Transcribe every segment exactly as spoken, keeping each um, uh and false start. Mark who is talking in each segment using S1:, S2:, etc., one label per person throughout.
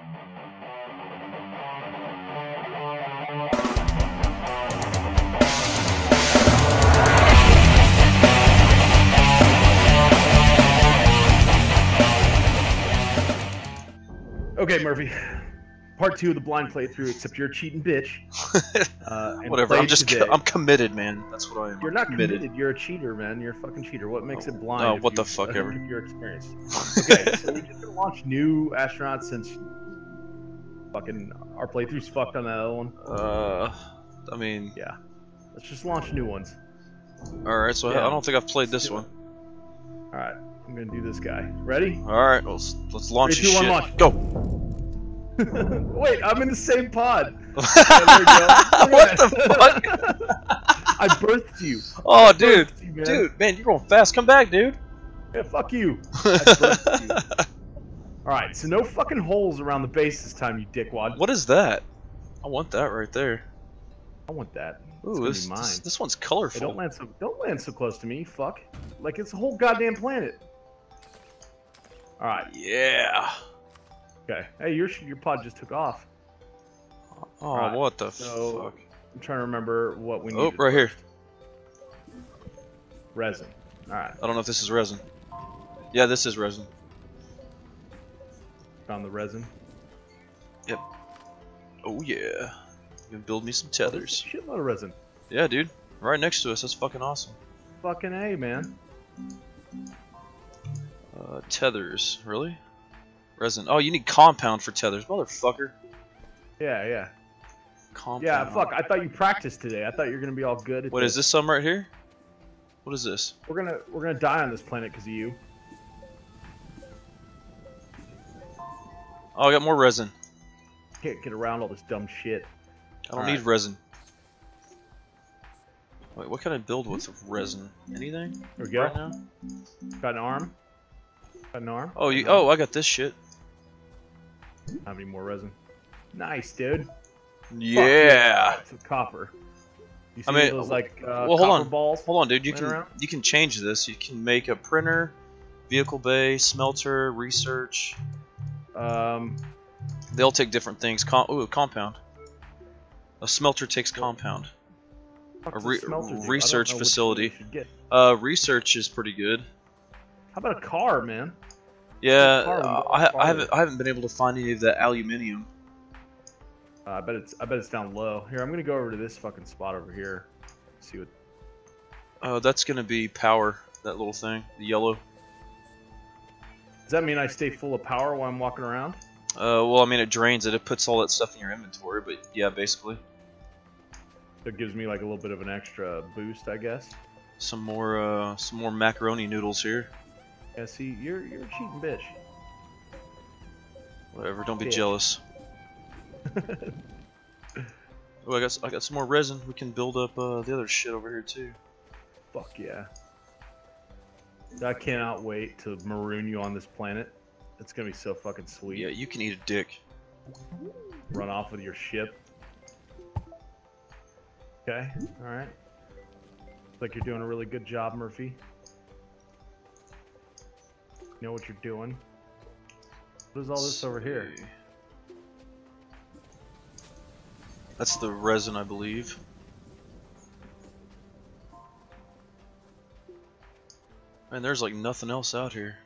S1: Okay, Murphy. Part two of the blind playthrough, except you're a cheating bitch.
S2: Uh, Whatever. I'm just. Co I'm committed, man. That's what I am.
S1: You're
S2: I'm
S1: not
S2: committed.
S1: committed. You're a cheater, man. You're a fucking cheater. What makes
S2: oh,
S1: it blind?
S2: Oh,
S1: if
S2: what
S1: you,
S2: the fuck
S1: uh,
S2: ever.
S1: If you're experienced. Okay, so we're just gonna launch new astronauts since fucking our playthrough's fucked on that other one.
S2: Uh, I mean.
S1: Yeah. Let's just launch new ones.
S2: All right. So
S1: yeah.
S2: I don't think I've played this one.
S1: All right. I'm gonna do this guy. Ready?
S2: All right. Let's let's launch
S1: Three, two,
S2: shit.
S1: one, launch.
S2: Go.
S1: Wait, I'm in the same pod. Yeah, there we go.
S2: What the fuck?
S1: I birthed you.
S2: Oh,
S1: I
S2: dude,
S1: you, man.
S2: dude, man, you're going fast. Come back, dude.
S1: Yeah, fuck you. I birthed you. All right, so no fucking holes around the base this time, you dickwad.
S2: What is that? I want that right there.
S1: I want that.
S2: Ooh, this,
S1: mine.
S2: this this one's colorful.
S1: Hey, don't land so don't land so close to me, fuck. Like it's a whole goddamn planet. All right.
S2: Yeah.
S1: Okay. Hey, your your pod just took off.
S2: Oh,
S1: right.
S2: what the
S1: so,
S2: fuck?
S1: I'm trying to remember what we need.
S2: Oh, right here.
S1: Resin. All right.
S2: I don't know if this is resin. Yeah, this is resin.
S1: Found the resin.
S2: Yep. Oh yeah. You can build me some tethers.
S1: Oh, shitload of resin.
S2: Yeah, dude. Right next to us. That's fucking awesome.
S1: Fucking A, man.
S2: Uh, tethers. Really? Resin. Oh, you need compound for tethers, motherfucker.
S1: Yeah, yeah.
S2: Compound.
S1: Yeah, fuck. I thought you practiced today. I thought you were gonna be all good. At
S2: What
S1: this.
S2: is this? Some right here? What is this?
S1: We're gonna we're gonna die on this planet because of you.
S2: Oh, I got more resin.
S1: Can't get around all this dumb shit.
S2: I don't
S1: all
S2: need
S1: right.
S2: resin. Wait, what can I build with resin? Anything?
S1: There we go.
S2: Right now?
S1: Got an arm. Got an arm.
S2: Oh, you. Oh, I got this shit.
S1: How many more resin? Nice, dude.
S2: Yeah.
S1: It's copper. You see
S2: I mean,
S1: those like uh,
S2: well, hold
S1: copper
S2: on.
S1: balls?
S2: Hold on, dude. You
S1: laying
S2: can
S1: around?
S2: you can change this. You can make a printer, vehicle bay, smelter, research.
S1: Um,
S2: They'll take different things. Com ooh, compound. A smelter takes compound.
S1: what's
S2: A re
S1: smelter do? I don't
S2: research
S1: know which one
S2: facility.
S1: we should get.
S2: Uh, research is pretty good.
S1: How about a car, man?
S2: Yeah,
S1: car we
S2: uh,
S1: go
S2: I, I
S1: farther.
S2: haven't I haven't been able to find any of that aluminium.
S1: Uh, I bet it's I bet it's down low. Here, I'm gonna go over to this fucking spot over here. See what.
S2: Uh, that's gonna be power. That little thing, the yellow.
S1: Does that mean I stay full of power while I'm walking around?
S2: Uh, well, I mean, it drains it. It puts all that stuff in your inventory, but yeah, basically.
S1: It gives me like a little bit of an extra boost, I guess.
S2: Some more, uh, some more macaroni noodles here.
S1: Yeah, see, you're you're a cheating bitch.
S2: Whatever. Don't be
S1: Bitch.
S2: jealous. Oh, I got I got some more resin. We can build up uh, the other shit over here too.
S1: Fuck yeah. I cannot wait to maroon you on this planet. It's gonna be so fucking sweet.
S2: Yeah, you can eat a dick.
S1: Run off with your ship. Okay, alright. Looks like you're doing a really good job, Murphy. You know what you're doing. What is all this over here?
S2: That's the resin, I believe. Man, there's like nothing else out here.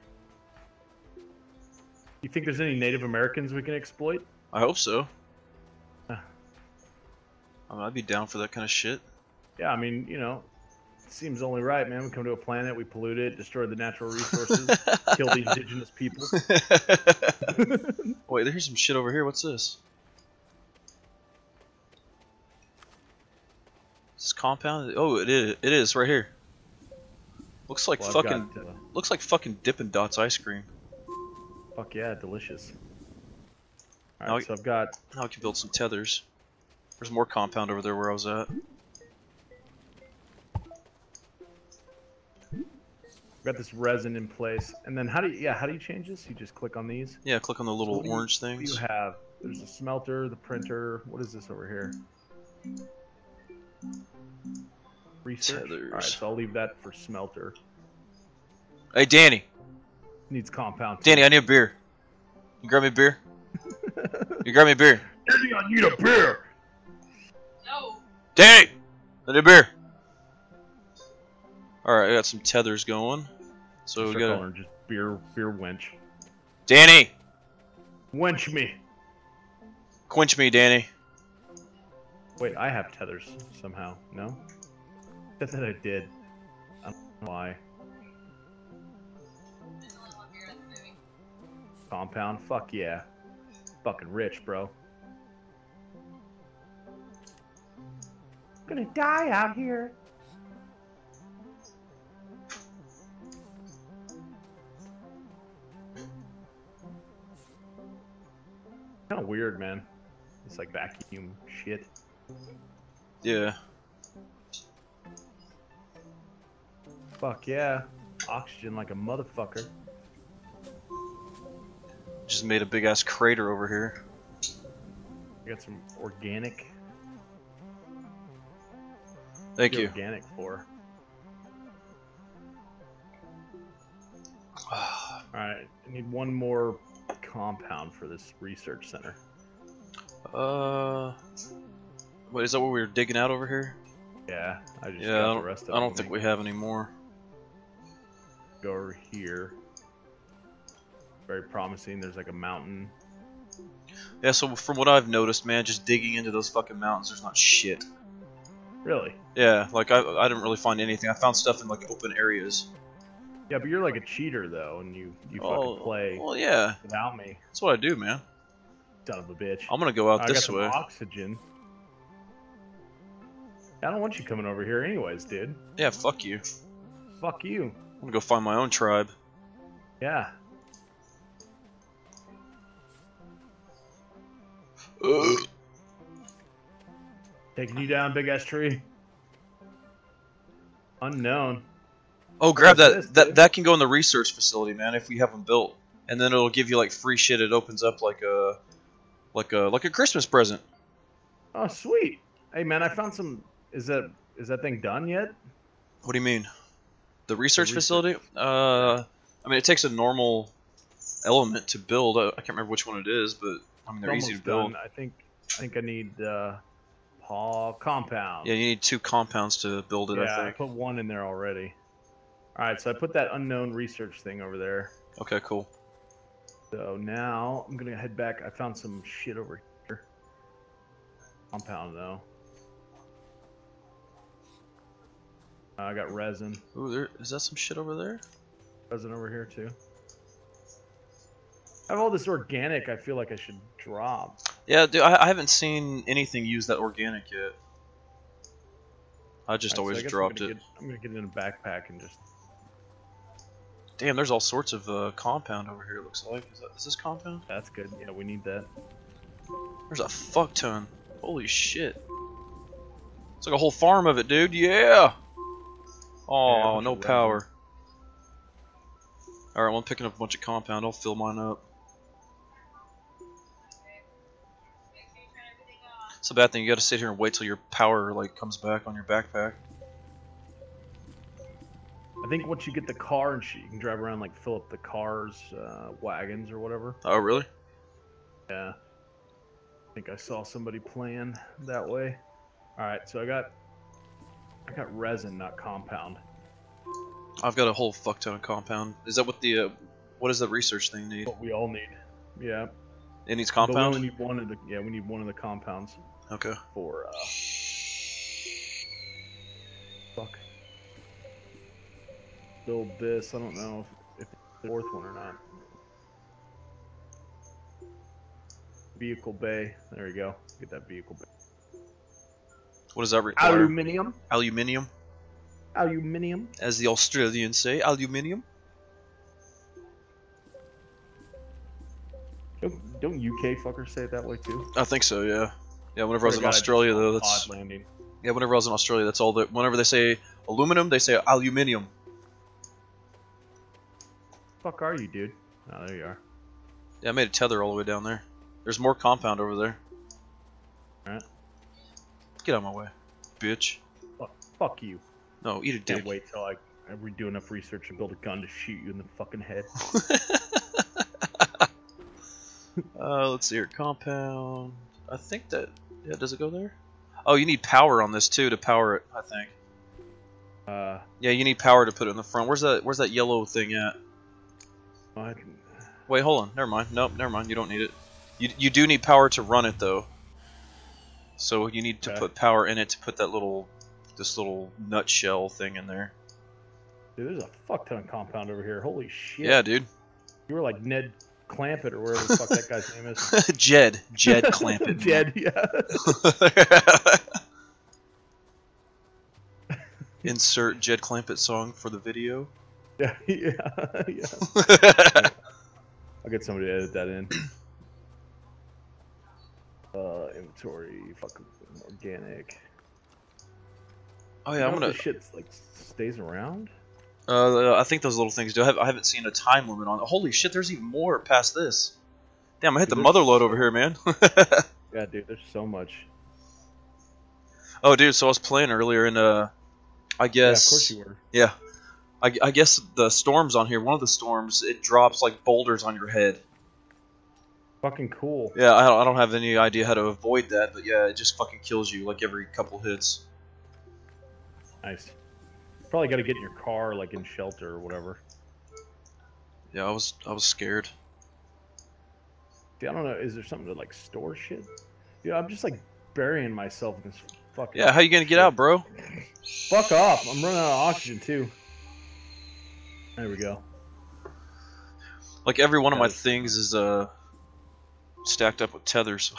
S1: You think there's any Native Americans we can exploit?
S2: I hope so.
S1: Huh.
S2: I mean, I'd be down for that kind of shit.
S1: Yeah, I mean, you know, it seems only right, man. We come to a planet, we pollute it, destroy the natural resources, kill the indigenous people.
S2: Wait, there's some shit over here. What's this? Is this compound? Oh, it is. It is right here. Looks like
S1: Well, I've
S2: fucking.
S1: got, uh,
S2: Looks like fucking Dippin' Dots ice cream.
S1: Fuck yeah, delicious.
S2: Now
S1: Alright,
S2: I-
S1: so I've got
S2: Now I can build some tethers. There's more compound over there where I was at.
S1: I've got this resin in place, and then how do you yeah how do you change this? You just click on these.
S2: Yeah, click on the little
S1: What do you-
S2: orange
S1: What do
S2: things.
S1: you have? There's a smelter, the printer. What is this over here? Research.
S2: Tethers.
S1: All right, so I'll leave that for smelter.
S2: Hey, Danny.
S1: Needs compound.
S2: Danny, I need a beer. You grab me a beer? You grab me a beer.
S1: Danny, I need a beer.
S3: No.
S2: Danny, I need a beer. All right, I got some tethers going. So we
S1: Start
S2: got
S1: calling her just beer, beer wench.
S2: Danny,
S1: Wench me.
S2: quench me, Danny.
S1: Wait, I have tethers somehow. No? I thought I did. I don't know why.
S3: There's only one beer in the movie.
S1: Compound? Fuck yeah. Fucking rich, bro. Gonna die out here. Kind of weird, man. It's like vacuum shit.
S2: Yeah.
S1: Fuck yeah. Oxygen like a motherfucker.
S2: Just made a big ass crater over here.
S1: We got some organic.
S2: Thank
S1: What's
S2: you.
S1: Organic for. Alright, I need one more compound for this research center.
S2: Uh, wait, is that what we were digging out over here?
S1: Yeah, I just
S2: Yeah, I
S1: got the
S2: don't,
S1: rest of
S2: I don't
S1: them.
S2: think we have any more.
S1: Go over here. Very promising. There's like a mountain.
S2: Yeah, so from what I've noticed, man, just digging into those fucking mountains, there's not shit.
S1: Really?
S2: Yeah, like I, I didn't really find anything. I found stuff in like open areas.
S1: Yeah, but you're like a cheater though, and you you
S2: Oh,
S1: fucking play
S2: well, yeah,
S1: without me,
S2: that's what I do, man.
S1: son of a bitch.
S2: I'm gonna go out
S1: I
S2: this
S1: got
S2: way.
S1: some oxygen. I don't want you coming over here, anyways, dude.
S2: Yeah, fuck you.
S1: Fuck you.
S2: I'm gonna go find my own tribe.
S1: Yeah.
S2: Ugh.
S1: Taking you down, big ass tree. Unknown.
S2: Oh, grab
S1: What's
S2: that.
S1: this,
S2: that
S1: dude?
S2: that can go in the research facility, man. If we have them built, and then it'll give you like free shit. It opens up like a, like a like a Christmas present.
S1: Oh, sweet. Hey, man, I found some. Is that is that thing done yet?
S2: What do you mean? The research,
S1: research.
S2: facility? Uh, I mean, it takes a normal element to build. I, I can't remember which one it is, but I mean, they're
S1: It's
S2: easy to
S1: almost
S2: build.
S1: done. I think I think I need uh, Paul compound.
S2: Yeah, you need two compounds to build it.
S1: Yeah,
S2: I
S1: I
S2: think.
S1: put one in there already. All right, so I put that unknown research thing over there.
S2: Okay, cool.
S1: So now I'm gonna head back. I found some shit over here. Compound though. Uh, I got resin.
S2: Ooh, there is that some shit over there?
S1: Resin over here too. I have all this organic. I feel like I should drop.
S2: Yeah, dude, I, I haven't seen anything use that organic yet. I just
S1: All right, so
S2: always
S1: I guess
S2: dropped
S1: I'm gonna
S2: it.
S1: Get, I'm gonna get it in a backpack and just.
S2: Damn, there's all sorts of uh, compound over here. It looks like. Is, that, is this compound?
S1: That's good. Yeah, we need that.
S2: There's a fuck ton. Holy shit. It's like a whole farm of it, dude. Yeah. Oh,
S1: Yeah, a bunch
S2: no
S1: of resin.
S2: power. All right, well, I'm picking up a bunch of compound. I'll fill mine up. It's a bad thing. You got to sit here and wait till your power like comes back on your backpack.
S1: I think once you get the car and shit, you can drive around like fill up the cars, uh, wagons or whatever.
S2: Oh, really?
S1: Yeah. I think I saw somebody playing that way. All right, so I got I got resin, not compound.
S2: I've got a whole fuck ton of compound. Is that what the uh, what does the research thing need?
S1: What we all need. Yeah.
S2: It needs
S1: But we
S2: compound.
S1: only need one of the yeah, we need one of the compounds
S2: Okay.
S1: for uh fuck. Build this. I don't know if, if it's the fourth one or not. Vehicle bay. There we go. Get that vehicle bay.
S2: What does that require?
S1: Aluminium.
S2: Aluminium,
S1: Aluminium.
S2: as the Australians say. Aluminium.
S1: Don't, don't U K fuckers say it that way too?
S2: I think so. Yeah. Yeah. Whenever I was in
S1: Swear to God,
S2: Australia,
S1: just
S2: though,
S1: on
S2: that's
S1: pod landing.
S2: yeah. Whenever I was in Australia, that's all that. Whenever they say aluminum, they say aluminium.
S1: Fuck are you, dude? Oh, there you are.
S2: Yeah, I made a tether all the way down there. There's more compound over there.
S1: Alright.
S2: Get out of my way, bitch.
S1: Fuck, fuck you.
S2: No, eat a
S1: Can't
S2: dick.
S1: wait till I, I redo enough research and build a gun to shoot you in the fucking head.
S2: Uh, let's see here. Compound. I think that. Yeah, does it go there? Oh, you need power on this too to power it. I think.
S1: Uh,
S2: Yeah, you need power to put it in the front. Where's that? Where's that yellow thing at?
S1: I can,
S2: Wait, hold on. Never mind. Nope, never mind. You don't need it. You you do need power to run it though. So you need to
S1: Okay.
S2: put power in it to put that little, this little nutshell thing in there.
S1: dude, there's a fuck ton of compound over here. Holy shit.
S2: Yeah, dude.
S1: You were like Ned Clampett or whatever the fuck that guy's name is.
S2: Jed. Jed Clampett.
S1: Jed, yeah.
S2: Insert Jed Clampett song for the video.
S1: Yeah, yeah, yeah. I'll get somebody to edit that in. Uh, inventory, fucking organic.
S2: Oh
S1: You
S2: yeah, I'm
S1: know if
S2: gonna.
S1: this shit like stays around.
S2: Uh, I think those little things do. I, have, I haven't seen a time limit on it. Holy shit, there's even more past this. Damn, I hit the
S1: Dude,
S2: mother
S1: there's-
S2: load over here, man.
S1: Yeah, dude, there's so much.
S2: Oh, dude, so I was playing earlier, and uh, I guess.
S1: Yeah, of course you were.
S2: Yeah. I, I guess the storms on here, one of the storms, it drops like boulders on your head.
S1: Fucking cool.
S2: Yeah, I don't, I don't have any idea how to avoid that, but yeah, it just fucking kills you like every couple hits.
S1: Nice. Probably got to get in your car, like in shelter or whatever.
S2: Yeah, I was I was scared.
S1: See, I don't know. Is there something to like store shit? Yeah, I'm just like burying myself in this fucking.
S2: Yeah, how you gonna get
S1: shit.
S2: out, bro?
S1: Fuck off! I'm running out of oxygen too. There we go.
S2: Like every one of my
S1: Guys.
S2: things is uh stacked up with tethers.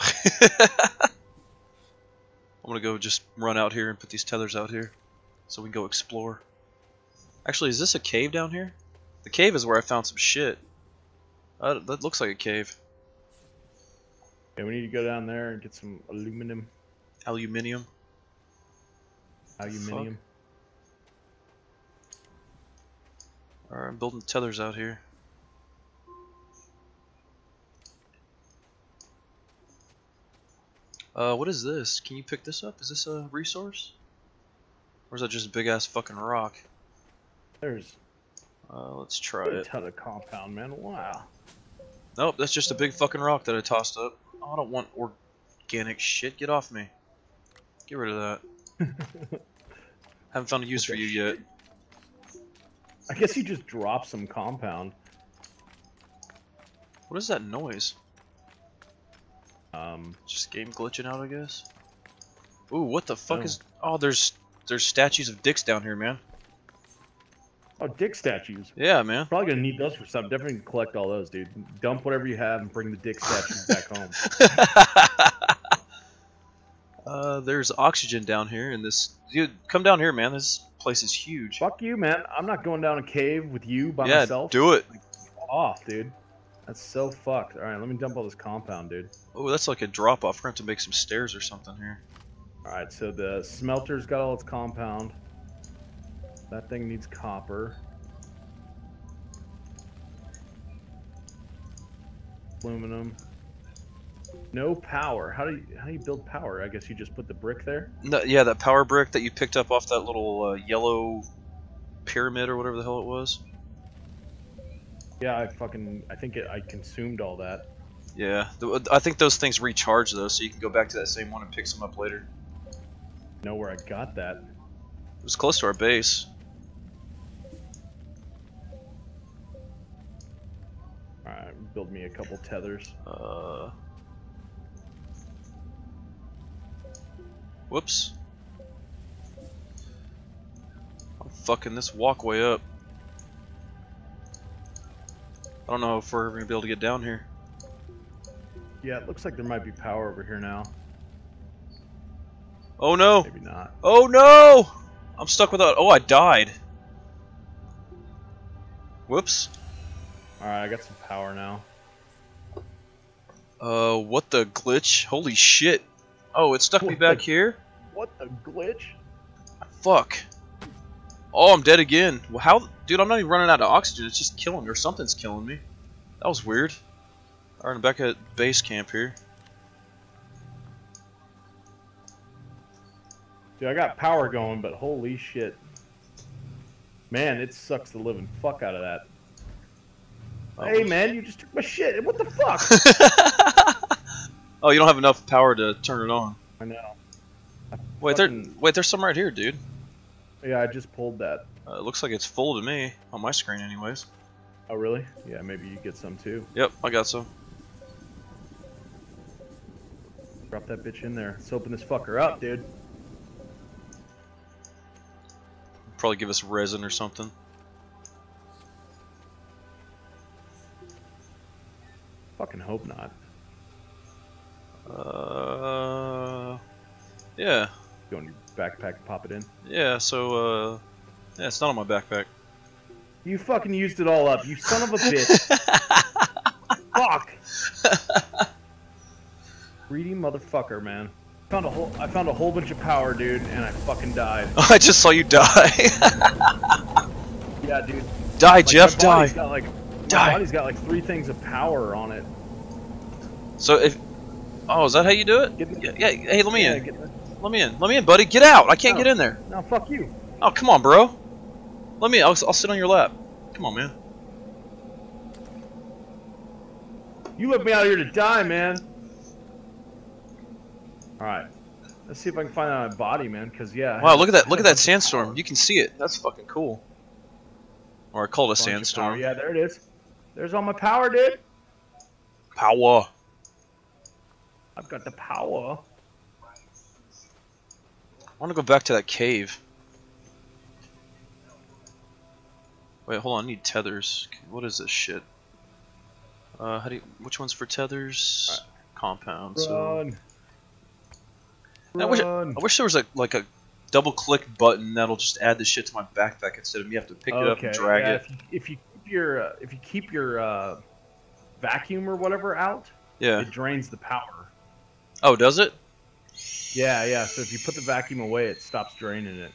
S2: I'm gonna go just run out here and put these tethers out here, so we can go explore. Actually, is this a cave down here? The cave is where I found some shit. Uh, that looks like a cave.
S1: Yeah, we need to go down there and get some aluminum.
S2: Aluminium.
S1: Aluminium.
S2: Alright, I'm building tethers out here. Uh, what is this? Can you pick this up? Is this a resource? Or is that just a big ass fucking rock?
S1: There's
S2: Uh, let's try
S1: a
S2: it.
S1: ton of compound, man. Wow.
S2: Nope, that's just a big fucking rock that I tossed up. Oh, I don't want organic shit. Get off me. Get rid of that. Haven't found a use for you yet.
S1: I guess you just drop some compound.
S2: What is that noise?
S1: Um,
S2: Just game glitching out, I guess. Ooh, what the fuck
S1: Oh.
S2: is? Oh, there's there's statues of dicks down here, man.
S1: oh, dick statues.
S2: Yeah, man.
S1: Probably gonna need those for something. Definitely collect all those, dude. Dump whatever you have and bring the dick statues back home.
S2: uh, there's oxygen down here, and this dude, come down here, man. This place is huge.
S1: Fuck you, man. I'm not going down a cave with you by
S2: yeah,
S1: myself.
S2: do it.
S1: Off, dude. That's so fucked. All right, let me dump all this compound, dude.
S2: Oh, that's like a drop off. We're gonna have to make some stairs or something here.
S1: All right, so the smelter's got all its compound. That thing needs copper. Aluminum. No power. How do you how do you build power? I guess you just put the brick there.
S2: No, yeah, that power brick that you picked up off that little uh, yellow pyramid or whatever the hell it was.
S1: Yeah, I fucking I think it, I consumed all that.
S2: Yeah, th- I think those things recharge though, so you can go back to that same one and pick some up later.
S1: Know where I got that?
S2: It was close to our base.
S1: All right, build me a couple tethers.
S2: Uh, whoops. I'm fucking this walkway up. I don't know if we're gonna be able to get down here.
S1: Yeah, it looks like there might be power over here now.
S2: Oh no!
S1: Maybe not.
S2: Oh no! I'm stuck without. Oh, I died. Whoops.
S1: All right, I got some power now.
S2: Uh, what the glitch? Holy shit! Oh, it stuck me
S1: What
S2: back
S1: the-
S2: here.
S1: What the glitch?
S2: Fuck. Oh, I'm dead again. Well, how, dude? I'm not even running out of oxygen. It's just killing me, or something's killing me. That was weird. All right, I'm back at base camp here.
S1: Dude, I got power going, but holy shit. Man, it sucks the living fuck out of that.
S2: Oh,
S1: Hey man, you just took my shit. What the fuck?
S2: Oh, you don't have enough power to turn it on.
S1: I know.
S2: Wait,
S1: Fucking-
S2: there. Wait, there's some right here, dude.
S1: Yeah, I just pulled that.
S2: Uh, it looks like it's full to me on my screen, anyways.
S1: Oh really? Yeah, maybe you get some too.
S2: Yep, I got some.
S1: Drop that bitch in there. Let's open this fucker up, dude.
S2: Probably give us resin or something.
S1: Fucking hope not.
S2: Uh, yeah,
S1: Go in your backpack and pop it in.
S2: yeah. So, uh, yeah, it's not on my backpack.
S1: You fucking used it all up, you son of a bitch. Fuck. Greedy motherfucker, man. Found a whole. I found a whole bunch of power, dude, and I fucking died.
S2: I just saw you die.
S1: Yeah, dude.
S2: Die,
S1: Like,
S2: Jeff,
S1: my
S2: die.
S1: body's got like. My
S2: Die.
S1: body's got like three things of power on it.
S2: So if, oh, is that how you do it?
S1: Get me-
S2: Yeah, yeah. Hey, let me
S1: Yeah,
S2: in.
S1: get the-
S2: Let me in. Let me in, buddy. Get out. I can't
S1: No.
S2: get in there.
S1: No, fuck you.
S2: Oh, come on, bro. Let me. I'll, I'll sit on your lap. Come on, man.
S1: You left me out here to die, man. Alright. Let's see if I can find out my body, man, because, yeah. I
S2: Wow,
S1: had-
S2: look at that.
S1: I
S2: Look at
S1: had a
S2: that
S1: bunch of
S2: sandstorm.
S1: power.
S2: You can see it. That's fucking cool. Or I call it a
S1: Bunch of power.
S2: sandstorm.
S1: Yeah, there it is. There's all my power, dude.
S2: Power.
S1: I've got the power.
S2: I want to go back to that cave. Wait, hold on. I need tethers. What is this shit? Uh, how do you, which one's for tethers? Compound. So
S1: Run.
S2: I wish,
S1: Run.
S2: I wish there was a like a double click button that'll just add the shit to my backpack instead of me have to pick it up and drag
S1: yeah,
S2: it.
S1: If you, if you keep your uh, if you keep your uh, vacuum or whatever out,
S2: Yeah.
S1: it drains the power.
S2: Oh, does it?
S1: Yeah, yeah. So if you put the vacuum away, it stops draining it.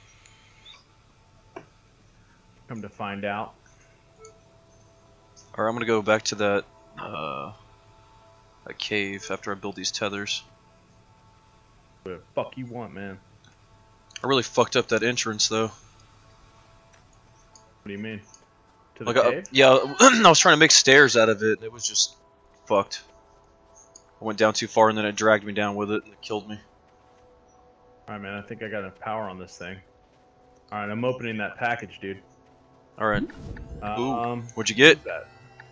S1: Come to find out.
S2: Alright, I'm gonna go back to that uh, that cave after I build these tethers.
S1: What the fuck you want, man?
S2: I really fucked up that entrance though.
S1: What do you mean? To the
S2: Like, uh,
S1: cave?
S2: yeah, I was trying to make stairs out of it, and it was just fucked. I went down too far, and then it dragged me down with it, and it killed me.
S1: Alright, man. I think I got enough power on this thing. Alright, I'm opening that package, dude.
S2: Alright. Ooh,
S1: Um,
S2: what'd you get?
S1: what's that?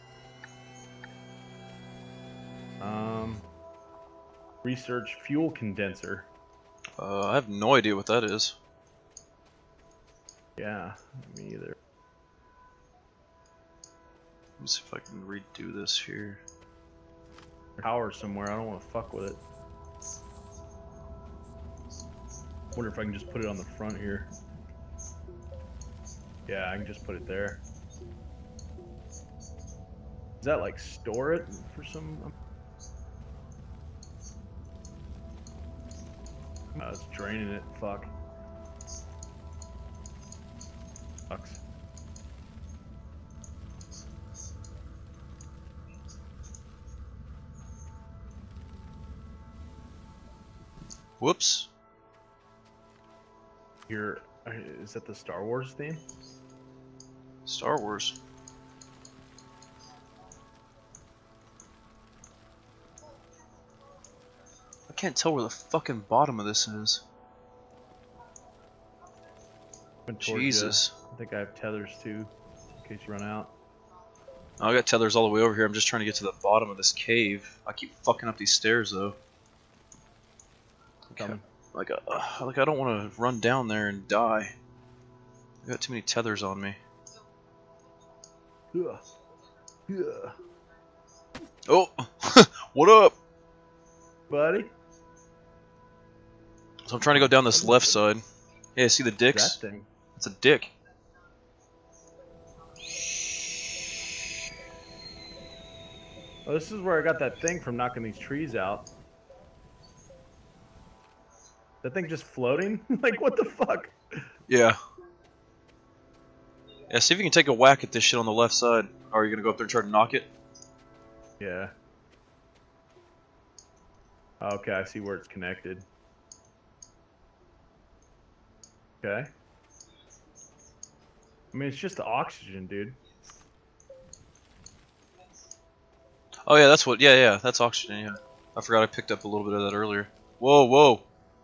S1: Um, research fuel condenser.
S2: Uh, I have no idea what that is.
S1: Yeah, me either.
S2: Let me see if I can redo this here.
S1: Power somewhere. I don't want to fuck with it. Wonder if I can just put it on the front here. Yeah, I can just put it there. Does that like store it for some? Oh, it's draining it. Fuck. Sucks.
S2: Whoops.
S1: Here, is that the Star Wars theme?
S2: Star Wars. I can't tell where the fucking bottom of this is.
S1: Went towards
S2: Jesus.
S1: ya. I think I have tethers too, in case you run out.
S2: I got tethers all the way over here. I'm just trying to get to the bottom of this cave. I keep fucking up these stairs though. Okay.
S1: Coming.
S2: Like, uh, like I don't want to run down there and die. I got too many tethers on me.
S1: Yeah. Yeah.
S2: Oh, what up?
S1: Buddy.
S2: So I'm trying to go down this left side. Hey, see the dicks?
S1: That thing.
S2: It's a dick.
S1: Oh, this is where I got that thing from knocking these trees out. That thing just floating? Like, what the fuck?
S2: Yeah. Yeah, see if you can take a whack at this shit on the left side. Or are you gonna go up there and try to knock it?
S1: Yeah. Okay, I see where it's connected. Okay. I mean, it's just oxygen, dude.
S2: Oh yeah, that's what. Yeah, yeah, that's oxygen. Yeah, I forgot I picked up a little bit of that earlier. Whoa, whoa.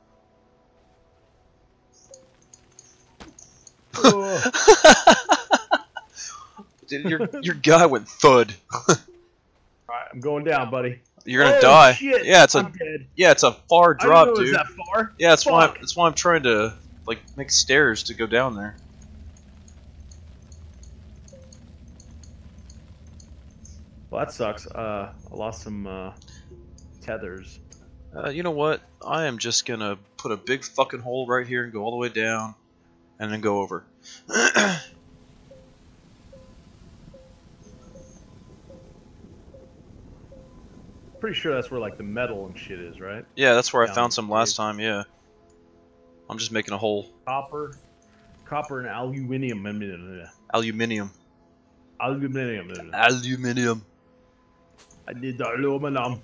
S2: Dude, your your guy went thud.
S1: Alright, I'm going down, buddy.
S2: You're gonna
S1: oh,
S2: die.
S1: Shit.
S2: Yeah, it's a
S1: I'm dead.
S2: yeah, it's a far
S1: I
S2: drop,
S1: didn't know it was
S2: dude.
S1: that far.
S2: Yeah, that's why.
S1: Fuck.
S2: That's why I'm trying to like make stairs to go down there.
S1: Well, that sucks. Uh, I lost some uh, tethers.
S2: Uh, you know what? I am just gonna put a big fucking hole right here and go all the way down, and then go over.
S1: Pretty sure that's where like the metal and shit is, right?
S2: Yeah, that's where I
S1: Down
S2: found some last
S1: cave.
S2: time. Yeah. I'm just making a hole.
S1: Copper, copper and aluminium.
S2: Aluminium.
S1: Aluminium.
S2: Aluminium.
S1: I need the aluminum.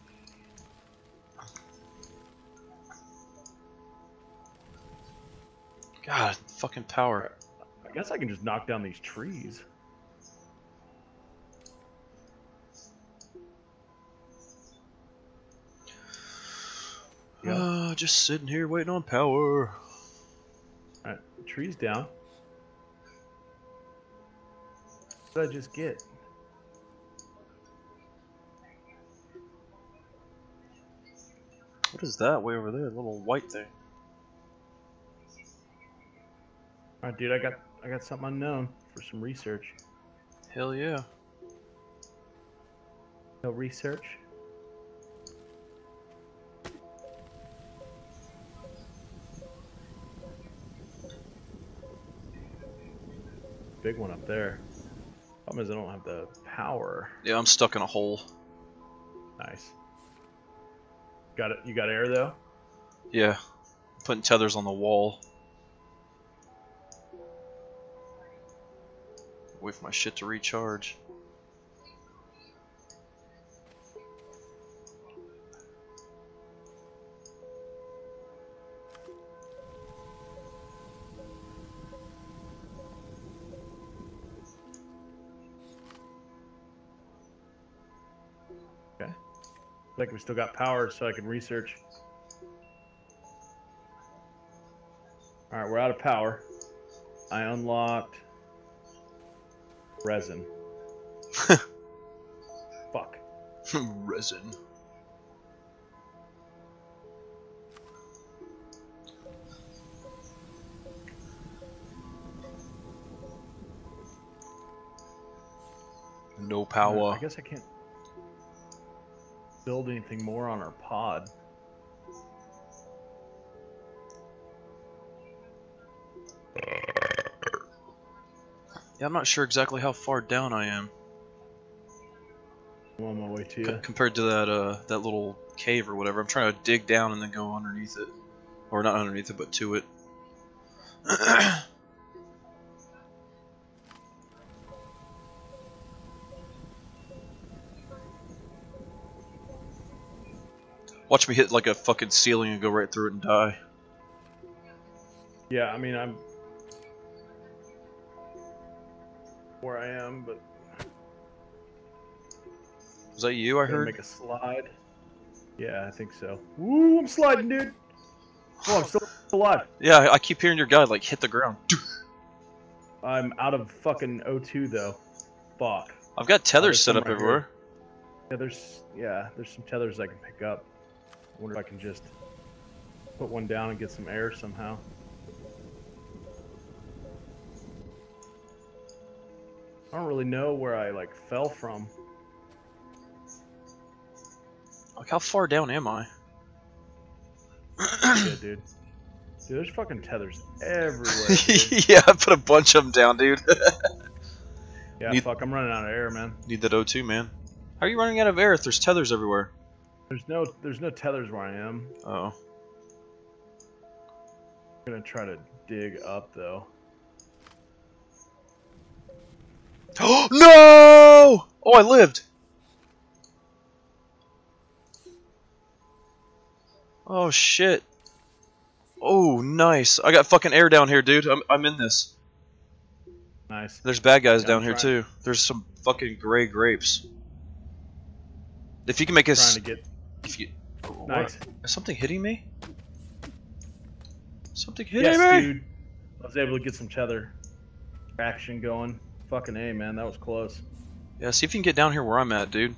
S2: God, fucking power.
S1: I guess I can just knock down these trees. Yeah.
S2: Uh, just sitting here waiting on power.
S1: Alright, trees down. What did I just get?
S2: What is that way over there? A little white thing.
S1: Alright, dude, I got I got something unknown for some research.
S2: Hell yeah.
S1: No research. Big one up there. Problem is I don't have the power.
S2: Yeah, I'm stuck in a hole.
S1: Nice. Got it. You got air though?
S2: Yeah. Putting tethers on the wall. Wait for my shit to recharge.
S1: Okay. Like we still got power so I can research. Alright, we're out of power. I unlocked resin. Fuck.
S2: Resin. No power.
S1: I guess I can't build anything more on our pod.
S2: Yeah, I'm not sure exactly how far down I am.
S1: I'm on my way to
S2: C
S1: you.
S2: compared to that uh that little cave or whatever. I'm trying to dig down and then go underneath it, or not underneath it, but to it. Watch me hit like a fucking ceiling and go right through it and die.
S1: Yeah, I mean, I'm where I am, but
S2: Was that you? I
S1: I'm gonna
S2: heard.
S1: make a slide. Yeah, I think so. Woo, I'm sliding, dude. Oh, I'm still alive.
S2: Yeah, I- I keep hearing your guy like hit the ground.
S1: I'm out of fucking O two though. Fuck.
S2: I've got tethers
S1: there's
S2: set
S1: some
S2: up
S1: right
S2: everywhere.
S1: Yeah, there's yeah, there's some tethers I can pick up. I wonder if I can just put one down and get some air somehow. I don't really know where I like fell from.
S2: Like, how far down am I?
S1: Yeah, dude. Dude, there's fucking tethers everywhere. Dude.
S2: Yeah, I put a bunch of them down, dude.
S1: Yeah,
S2: Need-
S1: fuck, I'm running out of air, man.
S2: Need that O two, man. How are you running out of air if there's tethers everywhere?
S1: There's no there's no tethers where I am.
S2: Uh oh.
S1: I'm gonna try to dig up though.
S2: No! Oh, I lived. Oh shit. Oh, nice. I got fucking air down here, dude. I'm I'm in this.
S1: Nice.
S2: There's bad guys
S1: Yeah,
S2: down
S1: I'm
S2: here
S1: trying.
S2: too. There's some fucking gray grapes. If you can make us,
S1: Trying to get
S2: if you, what?
S1: nice.
S2: Is something hitting me? Something hitting
S1: Yes,
S2: me?
S1: dude. I was able to get some tether action going. Fucking A, man. That was close.
S2: Yeah, see if you can get down here where I'm at, dude.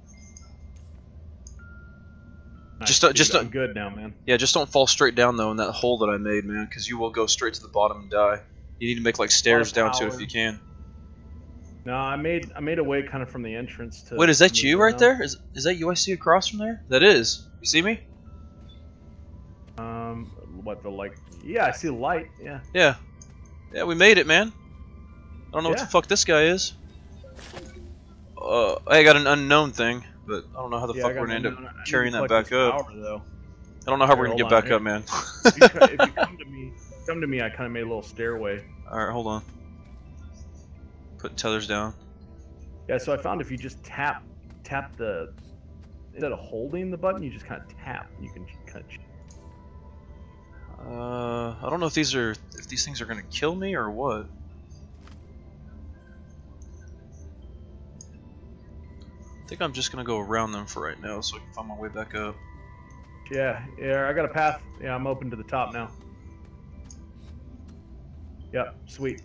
S1: Nice,
S2: Just, uh,
S1: dude.
S2: just,
S1: I'm
S2: uh,
S1: good now, man.
S2: Yeah, just don't fall straight down though in that hole that I made, man, because you will go straight to the bottom and die. You need to make like stairs down to it if you can.
S1: No, I made I made a way kind of from the entrance to.
S2: Wait, is that
S1: move
S2: you right
S1: around.
S2: there? Is is that you I see across from there? That is. You see me?
S1: Um, what the like? Yeah, I see the light. Yeah.
S2: Yeah. Yeah, we made it, man. I don't know what
S1: Yeah.
S2: the fuck this guy is. Uh, I got an unknown thing, but I don't know how the
S1: Yeah, I
S2: fuck
S1: got
S2: we're gonna end
S1: one
S2: up
S1: down. I need to
S2: carrying that
S1: collect
S2: back
S1: this
S2: up.
S1: power, though.
S2: I don't know how
S1: Here,
S2: we're gonna
S1: hold
S2: get
S1: on,
S2: back
S1: here.
S2: up, man.
S1: If you, co- if you come to me, come to me. I kind of made a little stairway.
S2: All right, hold on. Putting tethers down.
S1: Yeah, so I found if you just tap tap the instead of holding the button, you just kind of tap. You can kind of.
S2: Uh, I don't know if these are if these things are gonna kill me or what. I think I'm just gonna go around them for right now, so I can find my way back up.
S1: Yeah, yeah. I got a path. Yeah, I'm open to the top now. Yep, sweet.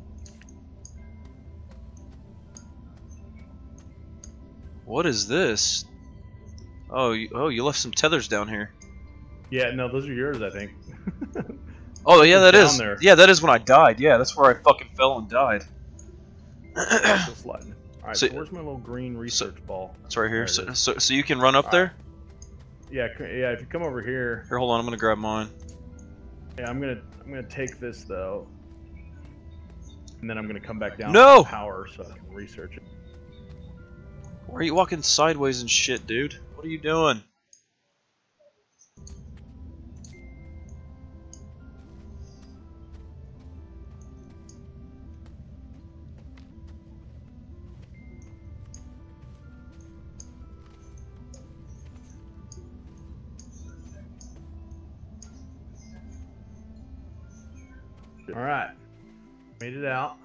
S2: What is this? Oh, you, oh, you left some tethers down here.
S1: Yeah, no, those are yours, I think.
S2: Oh yeah, that
S1: Down
S2: is.
S1: there.
S2: Yeah, that is when I died. Yeah, that's where I fucking fell and died.
S1: Still sliding. All right,
S2: So-
S1: so, where's my little green research ball?
S2: It's right here.
S1: There it
S2: So,
S1: is.
S2: so, so you can run up
S1: All
S2: there.
S1: Yeah, c- yeah. If you come over here,
S2: Here, hold on. I'm gonna grab mine.
S1: yeah, I'm gonna I'm gonna take this though, and then I'm gonna come back down.
S2: No!
S1: To power, so I can research it.
S2: Why are you walking sideways and shit, dude? What are you doing?
S1: All right, made it out.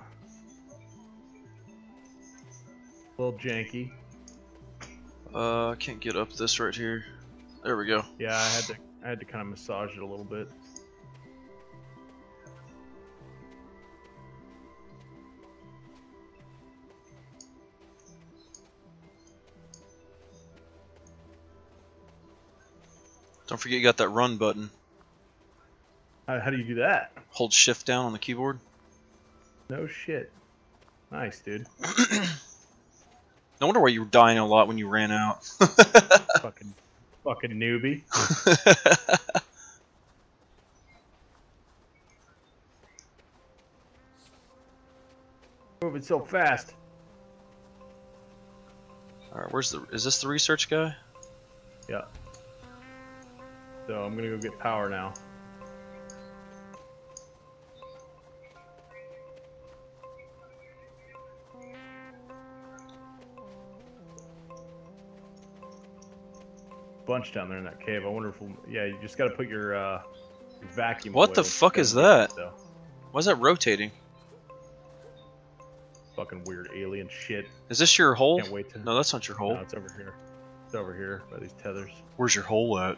S1: A little janky.
S2: Uh, I can't get up this right here. There we go.
S1: Yeah, I had to I had to kind of massage it a little bit.
S2: Don't forget you got that run button.
S1: How, how do you do that?
S2: Hold shift down on the keyboard.
S1: No shit. Nice, dude.
S2: No wonder why you were dying a lot when you ran out.
S1: fucking, fucking newbie. Moving so fast.
S2: Alright, where's the... Is this the research guy?
S1: Yeah. So I'm gonna go get power now. Bunch down there in that cave. I wonder if we'll, yeah, you just gotta put your uh, vacuum.
S2: What
S1: away,
S2: the
S1: which
S2: fuck is
S1: doesn't make
S2: that?
S1: it, though.
S2: Why is that rotating?
S1: Fucking weird alien shit.
S2: Is this your hole?
S1: Can't wait to.
S2: No, that's not your hole.
S1: No, it's over here. It's over here by these tethers.
S2: Where's your hole at?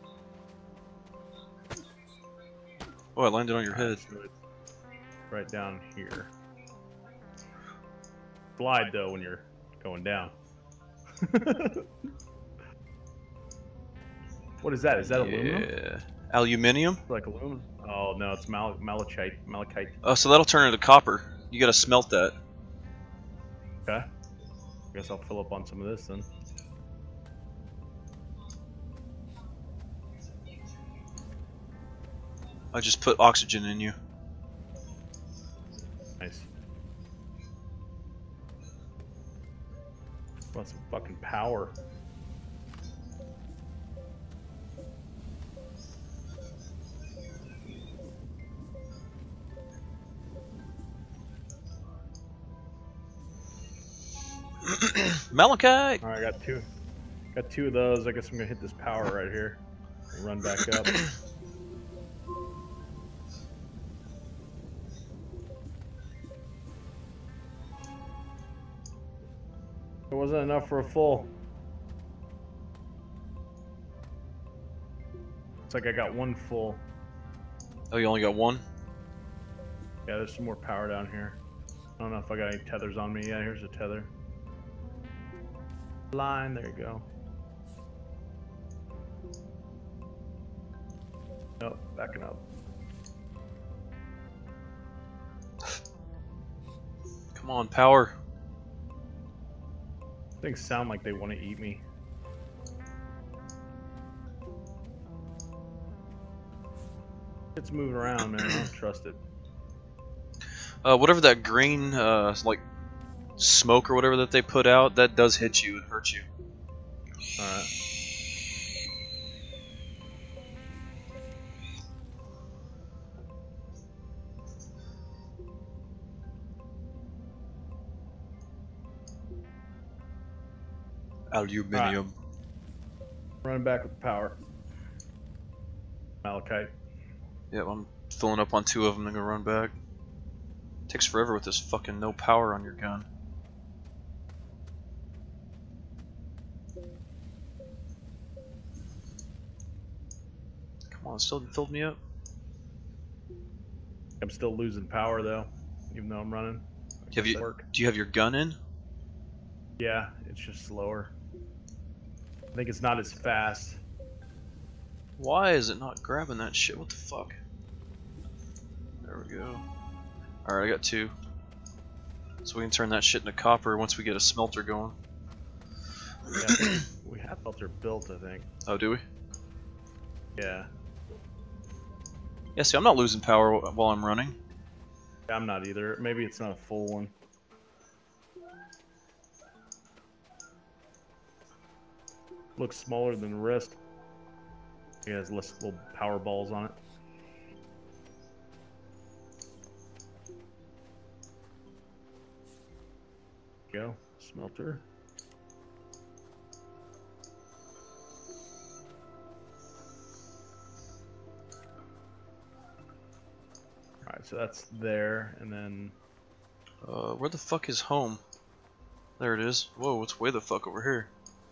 S2: Oh, I landed on your head.
S1: So it's right down here. Slide though when you're going down. What is that? Is that aluminum?
S2: Yeah. Aluminium?
S1: Like aluminum? Oh no, it's mal malachite. Malachite.
S2: Oh, so that'll turn into copper. You gotta smelt that.
S1: Okay. I guess I'll fill up on some of this then.
S2: I just put oxygen in you.
S1: Nice. Want some fucking power.
S2: Malachite!
S1: Alright, I got two. Got two of those. I guess I'm gonna hit this power right here. And run back up. It wasn't enough for a full. like I got one full.
S2: Oh, you only got one?
S1: Yeah, there's some more power down here. I don't know if I got any tethers on me. Yeah, here's a tether. Line, there you go. Nope, backing up.
S2: Come on, power.
S1: Things sound like they want to eat me. It's moving around, man. I don't trust it.
S2: Uh, whatever that green, uh, like smoke or whatever that they put out, that does hit you and hurt you.
S1: All right.
S2: Aluminium.
S1: Running back with power. Malachite.
S2: Yep, I'm filling up on two of them and gonna run back. Takes forever with this fucking no power on your gun. Come on, still filled me up.
S1: I'm still losing power though, even though I'm running. I
S2: Have
S1: guess
S2: you,
S1: that work.
S2: do you have your gun in?
S1: Yeah, it's just slower. I think it's not as fast.
S2: Why is it not grabbing that shit? What the fuck? There we go. Alright, I got two. So we can turn that shit into copper once we get a smelter going.
S1: Yeah, we have smelter built, I think.
S2: Oh, do we?
S1: Yeah.
S2: Yeah, see, I'm not losing power wh- while I'm running.
S1: I'm not either. Maybe it's not a full one. Looks smaller than the rest. It has less little power balls on it. Go. Smelter. Alright, so that's there, and then...
S2: Uh, where the fuck is home? There it is. Whoa, it's way the fuck over here.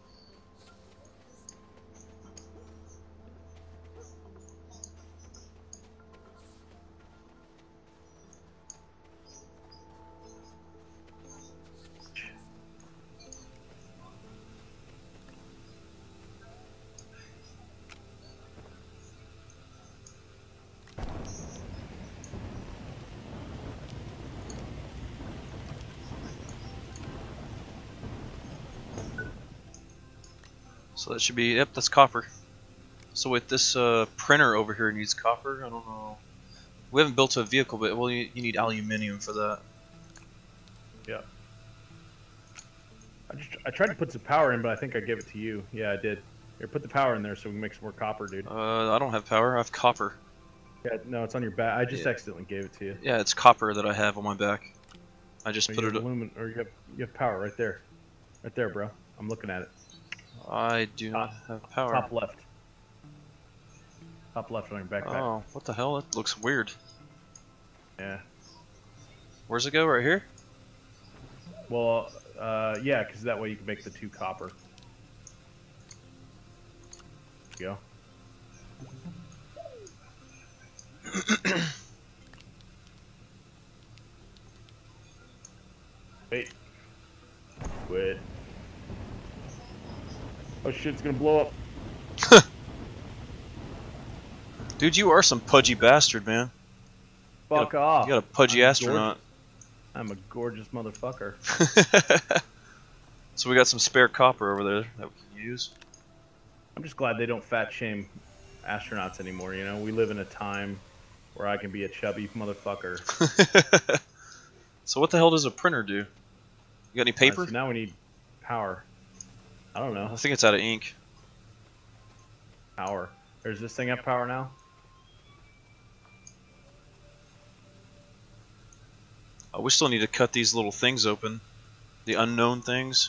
S2: So that should be, yep, that's copper. So with this uh, printer over here needs copper, I don't know. We haven't built a vehicle, but well, you, you need aluminium for that.
S1: Yeah. I just I tried to put some power in, but I think I gave it to you. Yeah, I did. Here, put the power in there so we can make some more copper, dude.
S2: Uh, I don't have power, I have copper.
S1: Yeah, no, it's on your back. I just
S2: Yeah.
S1: accidentally gave it to you.
S2: Yeah, it's copper that I have on my back. I just
S1: Or
S2: put
S1: you
S2: it.
S1: have lumen, or you have you have power right there, right there, bro. I'm looking at it.
S2: I do not
S1: Top-
S2: have power.
S1: Top left. Top left on your backpack.
S2: Oh, what the hell? That looks weird.
S1: Yeah.
S2: Where's it go? Right here?
S1: Well, uh, yeah, because that way you can make the two copper. There you go. Wait. Quit. Oh shit, it's gonna blow up.
S2: Dude, you are some pudgy bastard, man.
S1: Fuck
S2: you got a,
S1: off.
S2: You got a pudgy
S1: I'm
S2: astronaut.
S1: Gorgeous. I'm a gorgeous motherfucker.
S2: So we got some spare copper over there that we can use.
S1: I'm just glad they don't fat shame astronauts anymore, you know? We live in a time where I can be a chubby motherfucker.
S2: So what the hell does a printer do? You got any paper?
S1: Uh, so now we need power. I don't
S2: I
S1: know.
S2: think it's out of ink.
S1: Power. Does this thing have power now?
S2: Uh, we still need to cut these little things open. The unknown things.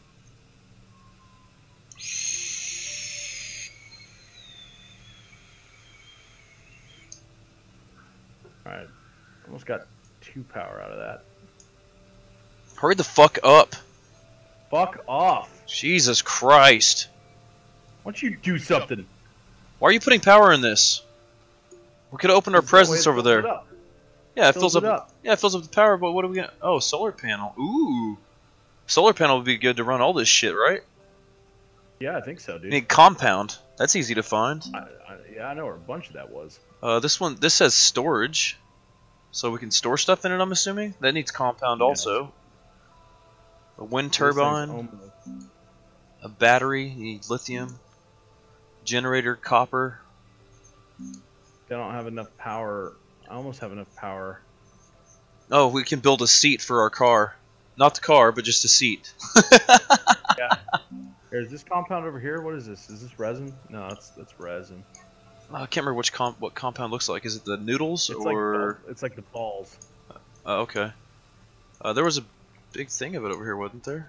S1: Alright. Almost got two power out of that.
S2: Hurry the fuck up.
S1: Fuck off!
S2: Jesus Christ.
S1: Why don't you do something?
S2: Why are you putting power in this? We could have opened our
S1: That's the way
S2: presents
S1: it
S2: over
S1: fills
S2: there.
S1: it up.
S2: Yeah, it
S1: Fills
S2: fills,
S1: it
S2: up,
S1: up.
S2: Yeah, it fills up the power. But what are we gonna? Oh, solar panel. Ooh, solar panel would be good to run all this shit, right?
S1: Yeah, I think so, dude.
S2: You need compound. That's easy to find.
S1: I, I, yeah, I know where a bunch of that was.
S2: Uh, this one, this says storage, so we can store stuff in it. I'm assuming that needs compound
S1: Yes.
S2: also. A wind
S1: This thing's
S2: turbine,
S1: almost-
S2: a battery. You need lithium. Generator, copper.
S1: I don't have enough power. I almost have enough power.
S2: Oh, we can build a seat for our car. Not the car, but just a seat.
S1: Yeah. Is this compound over here? What is this? Is this resin? No, that's that's resin.
S2: Oh, I can't remember which comp what compound looks like. Is it the noodles
S1: It's
S2: or?
S1: like ball- it's like the balls.
S2: Oh, okay. Uh, there was a big thing of it over here, wasn't there?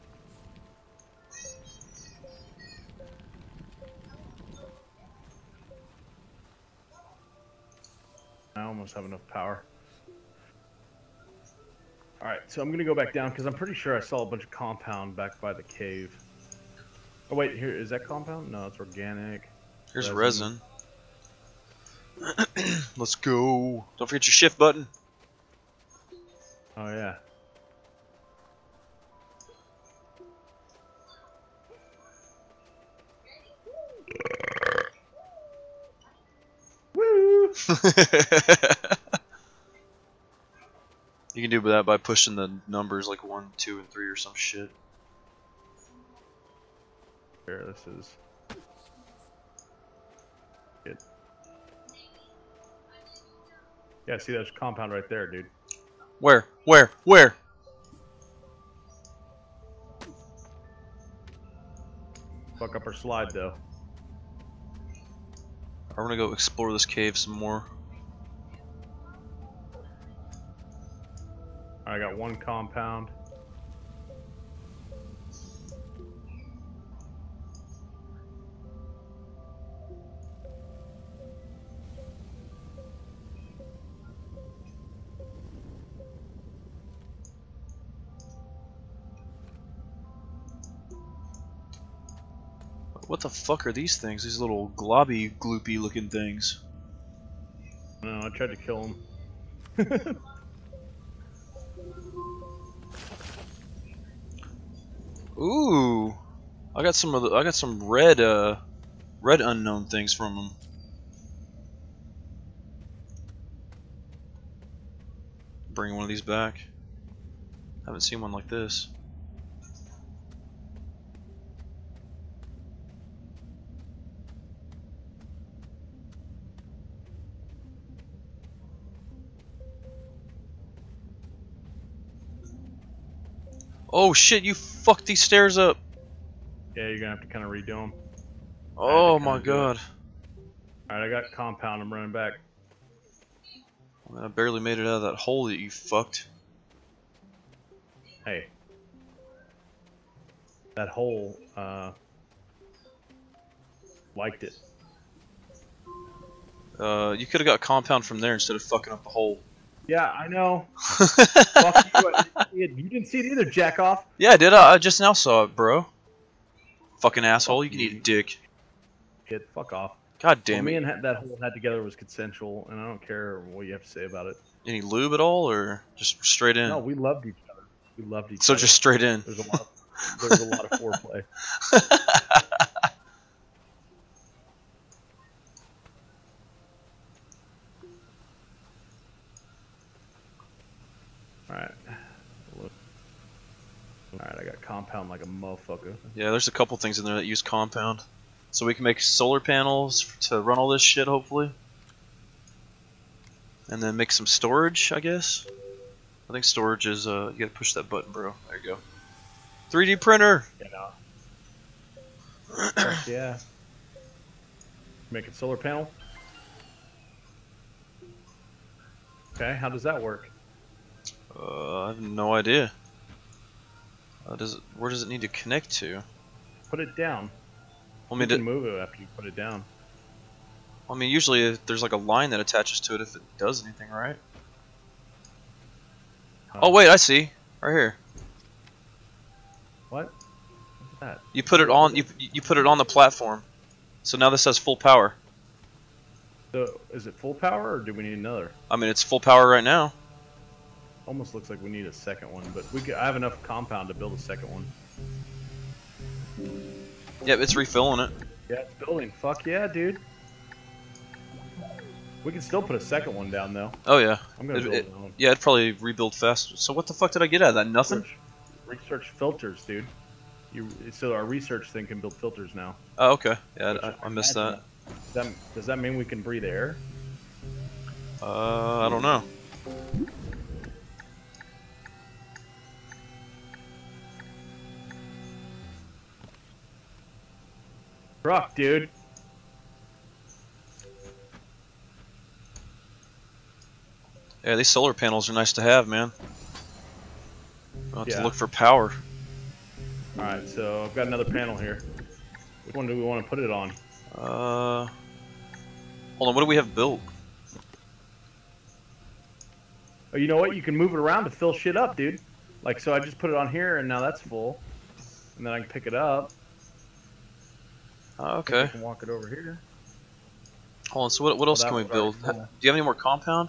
S1: I almost have enough power. All right, so I'm gonna go back down because I'm pretty sure I saw a bunch of compound back by the cave. Oh wait, here is that compound? No, it's organic.
S2: Here's
S1: Resin.
S2: resin. Let's go. Don't forget your shift button.
S1: Oh yeah. Woo!
S2: You can do that by pushing the numbers like one, two, and three or some shit.
S1: Here, this is. Good. Yeah, see there's compound right there, dude.
S2: Where? Where? Where?
S1: Fuck up our slide though.
S2: I'm gonna go explore this cave some more.
S1: I got one compound.
S2: What the fuck are these things? These little globby, gloopy looking things.
S1: No, I tried to kill him.
S2: Ooh, I got some of the. I got some red, uh, red unknown things from them. Bring one of these back. Haven't seen one like this. Oh shit! You fucked these stairs up.
S1: Yeah, you're gonna have to kind of redo them.
S2: Oh
S1: kinda
S2: my
S1: do
S2: god!
S1: All right, I got compound. I'm running back.
S2: I barely made it out of that hole that you fucked.
S1: Hey, that hole. Uh, liked it.
S2: Uh, you could have got compound from there instead of fucking up the hole.
S1: Yeah, I know. Fuck you. I didn't see it. You didn't see it either, jack off.
S2: Yeah, I did. I, I just now saw it, bro. Fucking asshole!
S1: Fuck
S2: You can
S1: you.
S2: eat a dick.
S1: Kid, fuck off.
S2: God
S1: What
S2: damn
S1: me
S2: it!
S1: and ha- that whole had together was consensual, and I don't care what you have to say about it.
S2: Any lube at all, or just straight in?
S1: No, we loved each other. We loved each
S2: So
S1: other.
S2: just straight in.
S1: There's a lot. Of, there's a lot of foreplay. All right. All right, I got compound like a motherfucker.
S2: Yeah, there's a couple things in there that use compound. So we can make solar panels to run all this shit, hopefully. And then make some storage, I guess. I think storage is, uh, you gotta push that button, bro. There you go. three D printer!
S1: You know. Heck yeah. Make a solar panel. Okay, how does that work?
S2: Uh, I have no idea. Uh, does it, where does it need to connect to?
S1: Put it down.
S2: I
S1: You
S2: mean,
S1: can
S2: it,
S1: move it after you put it down.
S2: I mean, usually if there's like a line that attaches to it if it does anything, right?
S1: Uh,
S2: Oh wait, I see. Right here.
S1: What? What's that?
S2: You put it on. You you put it on the platform. So now this has full power.
S1: So is it full power or do we need another?
S2: I mean, it's full power right now.
S1: Almost looks like we need a second one, but we could, I have enough compound to build a second one.
S2: Yep, it's refilling it.
S1: Yeah, it's building. Fuck yeah, dude. We can still put a second one down though.
S2: Oh yeah.
S1: I'm gonna
S2: It-
S1: build
S2: it-
S1: it.
S2: yeah, it'd probably rebuild faster. So what the fuck did I get out of that? Nothing?
S1: Research, research filters, dude. You so our research thing can build filters now.
S2: Oh, okay. Yeah,
S1: Which
S2: I, I missed that.
S1: Does that. Does that mean we can breathe air?
S2: Uh, I don't know.
S1: Truck, dude.
S2: Yeah, these solar panels are nice to have, man. I'll have
S1: Yeah.
S2: to look for power.
S1: All right, so I've got another panel here. Which one do we want to put it on?
S2: Uh, hold on, what do we have built?
S1: Oh, you know what? You can move it around to fill shit up, dude. Like, so I just put it on here, and now that's full. And then I can pick it up.
S2: Uh,
S1: I
S2: okay.
S1: can walk it over here.
S2: Hold on, so what, what else
S1: that
S2: can we
S1: was already
S2: build?
S1: full.
S2: Do you have any more compound?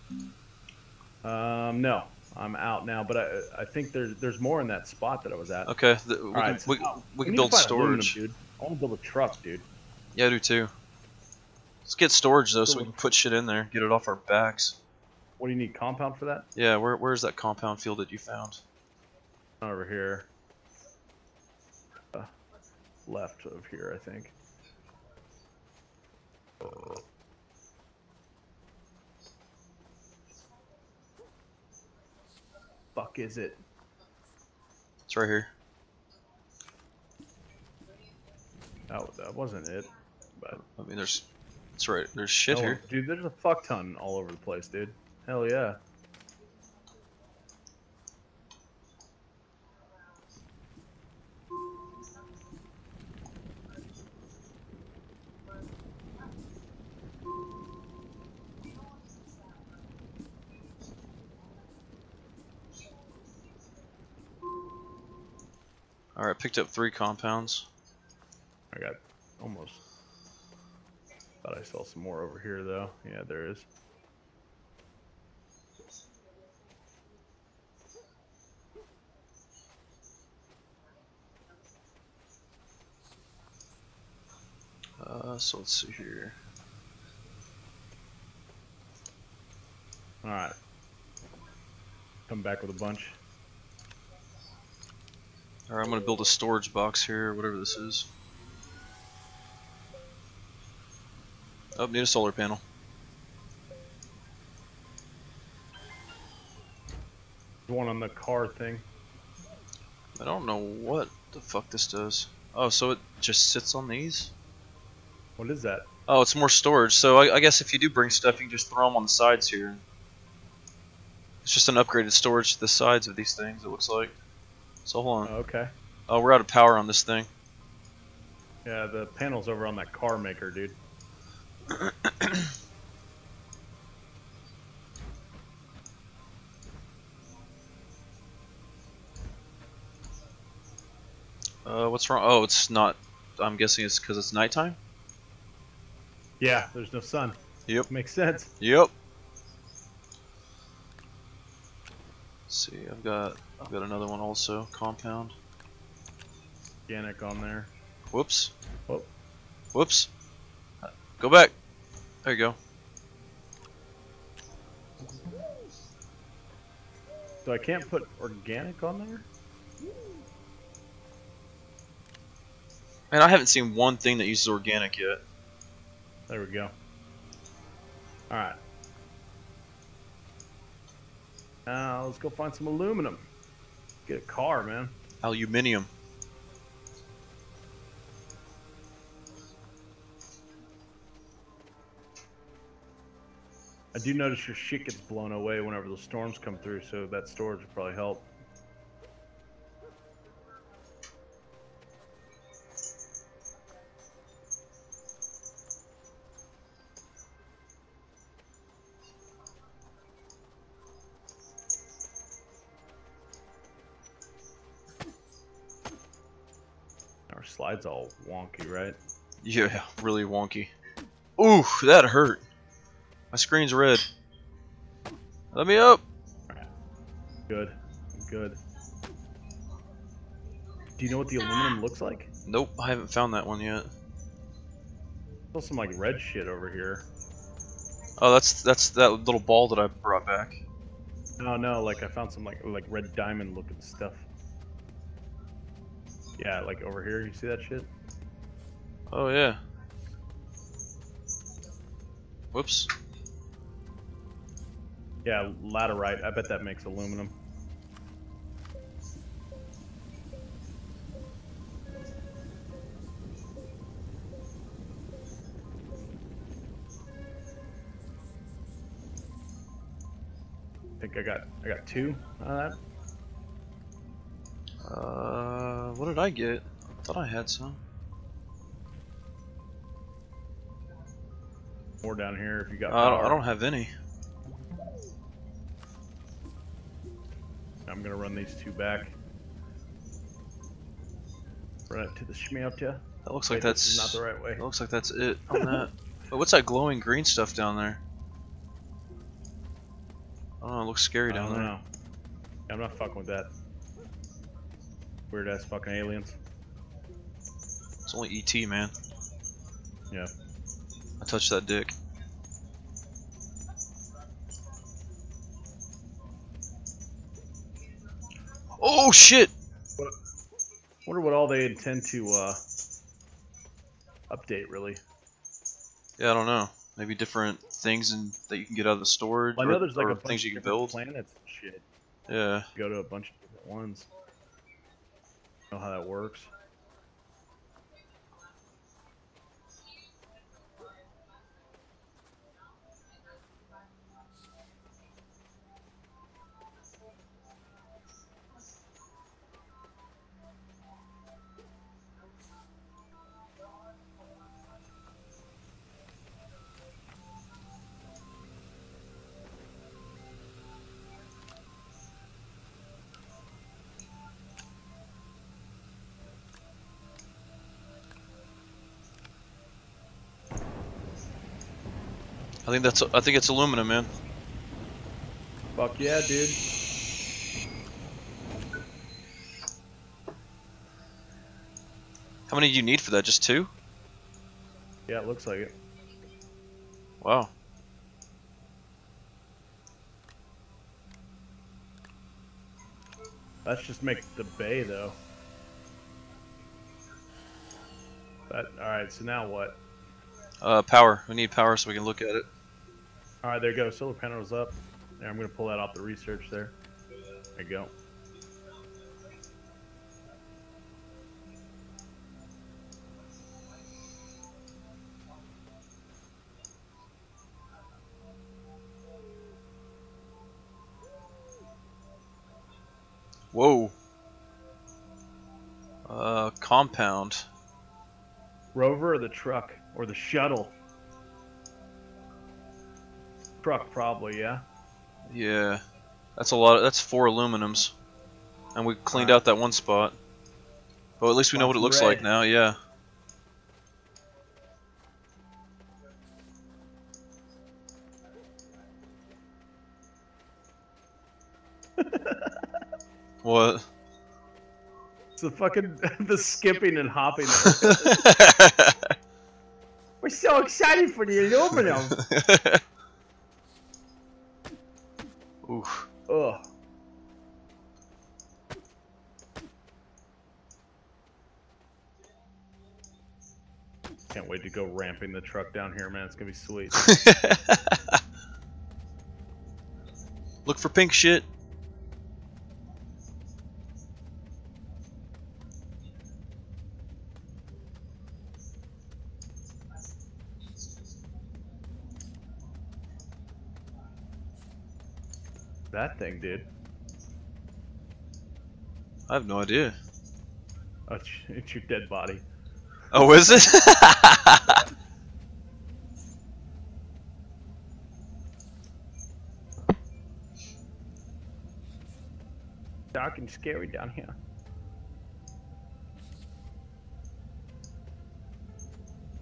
S1: Um, no, I'm out now. But I, I think there's there's more in that spot that I was at.
S2: Okay, th we,
S1: All
S2: can,
S1: right, so
S2: we,
S1: now
S2: we can
S1: need to
S2: build
S1: find aluminum,
S2: storage.
S1: dude. I want to build a truck, dude.
S2: Yeah, I do too. Let's get storage though, so we
S1: Cool.
S2: can put shit in there, get it off our backs.
S1: What do you need? Compound for that?
S2: Yeah, where where's that compound field that you found?
S1: Over here. Uh, left of here, I think. Fuck is it?
S2: It's right here.
S1: That, that wasn't it. But
S2: I mean, there's, it's right. There's shit
S1: oh,
S2: here.
S1: dude, there's a fuck ton all over the place, dude. Hell yeah.
S2: All right, picked up three compounds.
S1: I got almost. Thought I saw some more over here, though. Yeah, there is.
S2: Uh, so let's see here.
S1: Alright. Come back with a bunch.
S2: All right, I'm gonna build a storage box here, whatever this is. Oh, need a solar panel.
S1: One on the car thing.
S2: I don't know what the fuck this does. Oh, so it just sits on these?
S1: What is that?
S2: Oh, it's more storage. So I, I guess if you do bring stuff, you can just throw them on the sides here. It's just an upgraded storage to the sides of these things, it looks like. So hold on.
S1: Oh, okay.
S2: Oh, we're out of power on this thing.
S1: Yeah, the panel's over on that car maker, dude.
S2: Uh, what's wrong? Oh, it's not. I'm guessing it's because it's nighttime?
S1: Yeah, there's no sun.
S2: Yep.
S1: Makes sense.
S2: Yep. Let's see, I've got I've got another one also, compound.
S1: Organic on there.
S2: Whoops.
S1: Whoop.
S2: Whoops. Go back. There you go.
S1: So I can't put organic on there?
S2: Man, I haven't seen one thing that uses organic yet.
S1: There we go. Alright. Now let's go find some aluminum. Get a car, man.
S2: Aluminium.
S1: I do notice your shit gets blown away whenever the storms come through, so that storage will probably help. Our slide's all wonky, right?
S2: Yeah, really wonky. Ooh, that hurt. My screen's red. Let me up.
S1: Good. Good. Do you know what the aluminum looks like?
S2: Nope, I haven't found that one yet.
S1: There's some like red shit over here.
S2: Oh, that's that's that little ball that I brought back.
S1: No, no, like I found some like like red diamond looking stuff. Yeah, like over here. You see that shit?
S2: Oh yeah. Whoops.
S1: Yeah, laterite. I bet that makes aluminum. I think I got I got two on that.
S2: Uh, what did I get? I thought I had some.
S1: More down here if you got
S2: Uh, I, don't,
S1: power.
S2: I don't have any.
S1: I'm gonna run these two back. Run it to the schmelter.
S2: That looks
S1: Wait,
S2: like
S1: this
S2: that's
S1: is not the right way.
S2: That looks like that's it on that. But what's that glowing green stuff down there? I don't know. It looks scary
S1: I
S2: down
S1: don't
S2: there.
S1: know. I'm not fucking with that. Weird ass fucking aliens.
S2: It's only E T, man.
S1: Yeah.
S2: I touched that dick. Oh shit!
S1: What, wonder what all they intend to uh, update, really.
S2: Yeah, I don't know. Maybe different things and that you can get out of the storage,
S1: Well, I know
S2: or,
S1: there's like
S2: or
S1: a bunch
S2: things
S1: of
S2: you can
S1: different
S2: build.
S1: planets and shit.
S2: Yeah.
S1: Go to a bunch of different ones. Know how that works.
S2: I think that's. I think it's aluminum, man.
S1: Fuck yeah, dude.
S2: How many do you need for that? Just two?
S1: Yeah, it looks like it.
S2: Wow.
S1: Let's just make the bay, though. But, alright, so now what?
S2: Uh, power. We need power so we can look at it.
S1: Alright, there you go. Solar panels up. There, I'm going to pull that off the research there. There you go.
S2: Whoa. Uh, compound.
S1: Rover or the truck? Or the shuttle? Truck, probably, yeah?
S2: Yeah. That's a lot. Of, that's four aluminums. And we cleaned
S1: Alright.
S2: out that one spot. But at least we know what it
S1: Spots
S2: looks
S1: red.
S2: like now, yeah. What?
S1: It's the fucking, the skipping and hopping. We're so excited for the aluminum!
S2: Oof.
S1: Ugh. Can't wait to go ramping the truck down here, man. It's gonna be sweet.
S2: Look for pink shit.
S1: That thing, dude.
S2: I have no idea.
S1: Oh, it's, it's your dead body.
S2: Oh, is it?
S1: Dark and scary down here.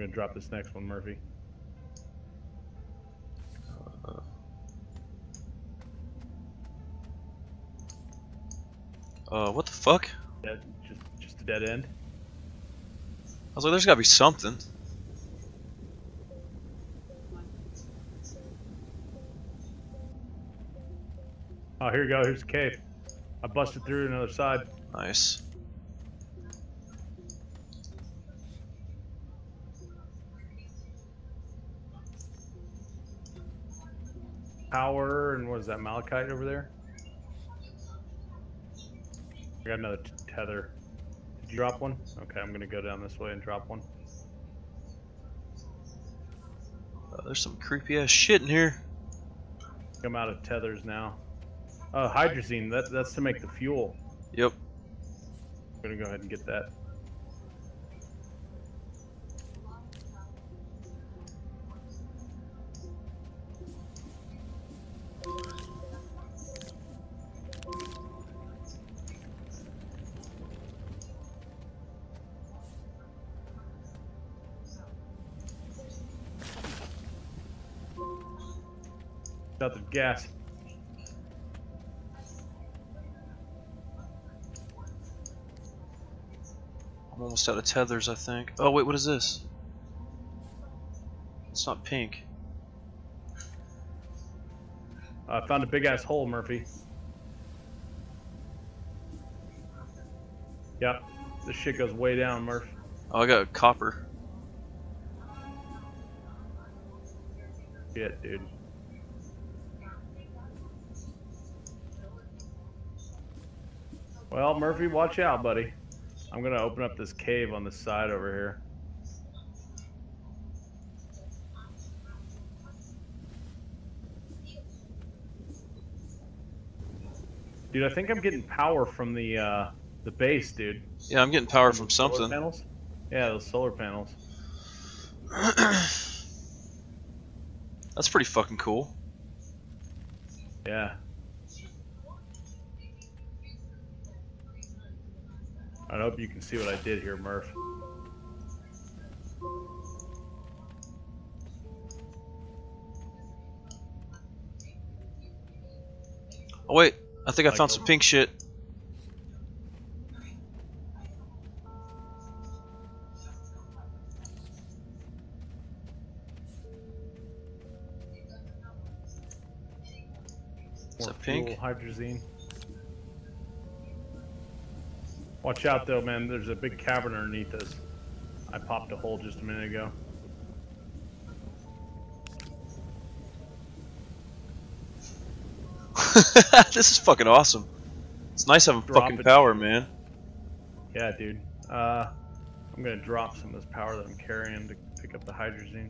S1: gonna drop this next one, Murphy.
S2: Uh, uh, what the fuck?
S1: Dead, just, just a dead end.
S2: I was like, there's gotta be something.
S1: Oh, here you go. Here's the cave. I busted through another side.
S2: Nice.
S1: Power, and what is that, malachite over there? I got another t tether. Did you drop one? Okay, I'm gonna go down this way and drop one.
S2: Uh, there's some creepy ass shit in here.
S1: I'm out of tethers now. Oh, hydrazine. That, that's to make the fuel.
S2: Yep.
S1: I'm gonna go ahead and get that. Got the gas.
S2: I'm almost out of tethers, I think. Oh wait, what is this? It's not pink.
S1: I uh, found a big ass hole, Murphy. Yep, this shit goes way down, Murph.
S2: Oh, I got copper.
S1: Shit, dude. Well, Murphy, watch out, buddy. I'm gonna open up this cave on the side over here. Dude, I think I'm getting power from the uh, the base, dude.
S2: Yeah, I'm getting power from
S1: Solar
S2: something.
S1: panels? Yeah, those solar panels.
S2: That's pretty fucking cool.
S1: Yeah. I hope you can see what I did here, Murph.
S2: Oh wait, I think I
S1: Like
S2: found
S1: a-
S2: some pink shit. Is
S1: More
S2: that pink?
S1: fuel, hydrazine. Watch out though, man. There's a big cavern underneath us. I popped a hole just a minute ago.
S2: This is fucking awesome. It's nice having
S1: Drop
S2: fucking
S1: it.
S2: power, man.
S1: Yeah, dude. Uh, I'm gonna drop some of this power that I'm carrying to pick up the hydrazine.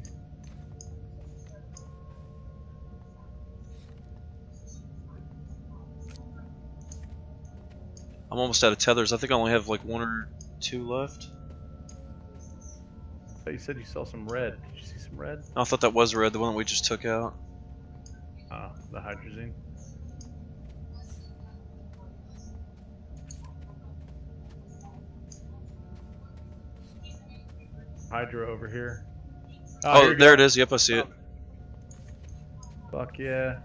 S2: I'm almost out of tethers. I think I only have like one or two left.
S1: But you said you saw some red. Did you see some red?
S2: Oh, I thought that was red, the one that we just took out.
S1: Uh, the hydrazine. Hydro over here.
S2: Oh,
S1: here you
S2: there
S1: go.
S2: it is. Yep, I see it.
S1: Fuck yeah.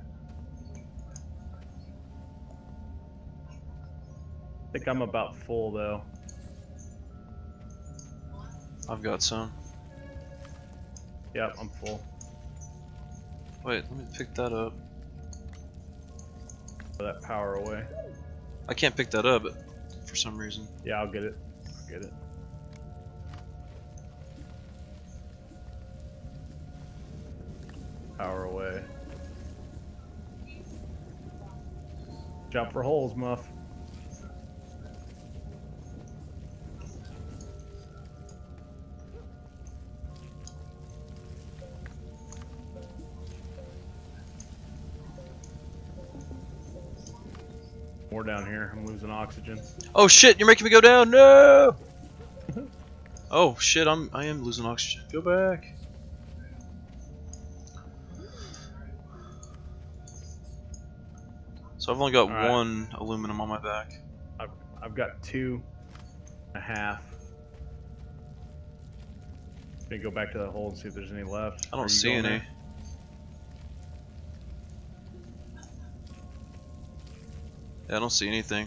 S1: I think I'm about full though.
S2: I've got some.
S1: Yep, I'm full.
S2: Wait, let me pick that up.
S1: Throw that power away.
S2: I can't pick that up for some reason.
S1: Yeah, I'll get it. I'll get it. Power away. Jump for holes, Muff. More down here. I'm losing oxygen.
S2: Oh shit, you're making me go down. No. Oh shit, I'm I am losing oxygen. Go back. So I've only got
S1: All right.
S2: one aluminum on my back.
S1: I've, I've got two and a half. Let me go back to that hole and see if there's any left.
S2: I
S1: Are you
S2: don't see
S1: going
S2: any.
S1: there?
S2: Yeah, I don't see anything.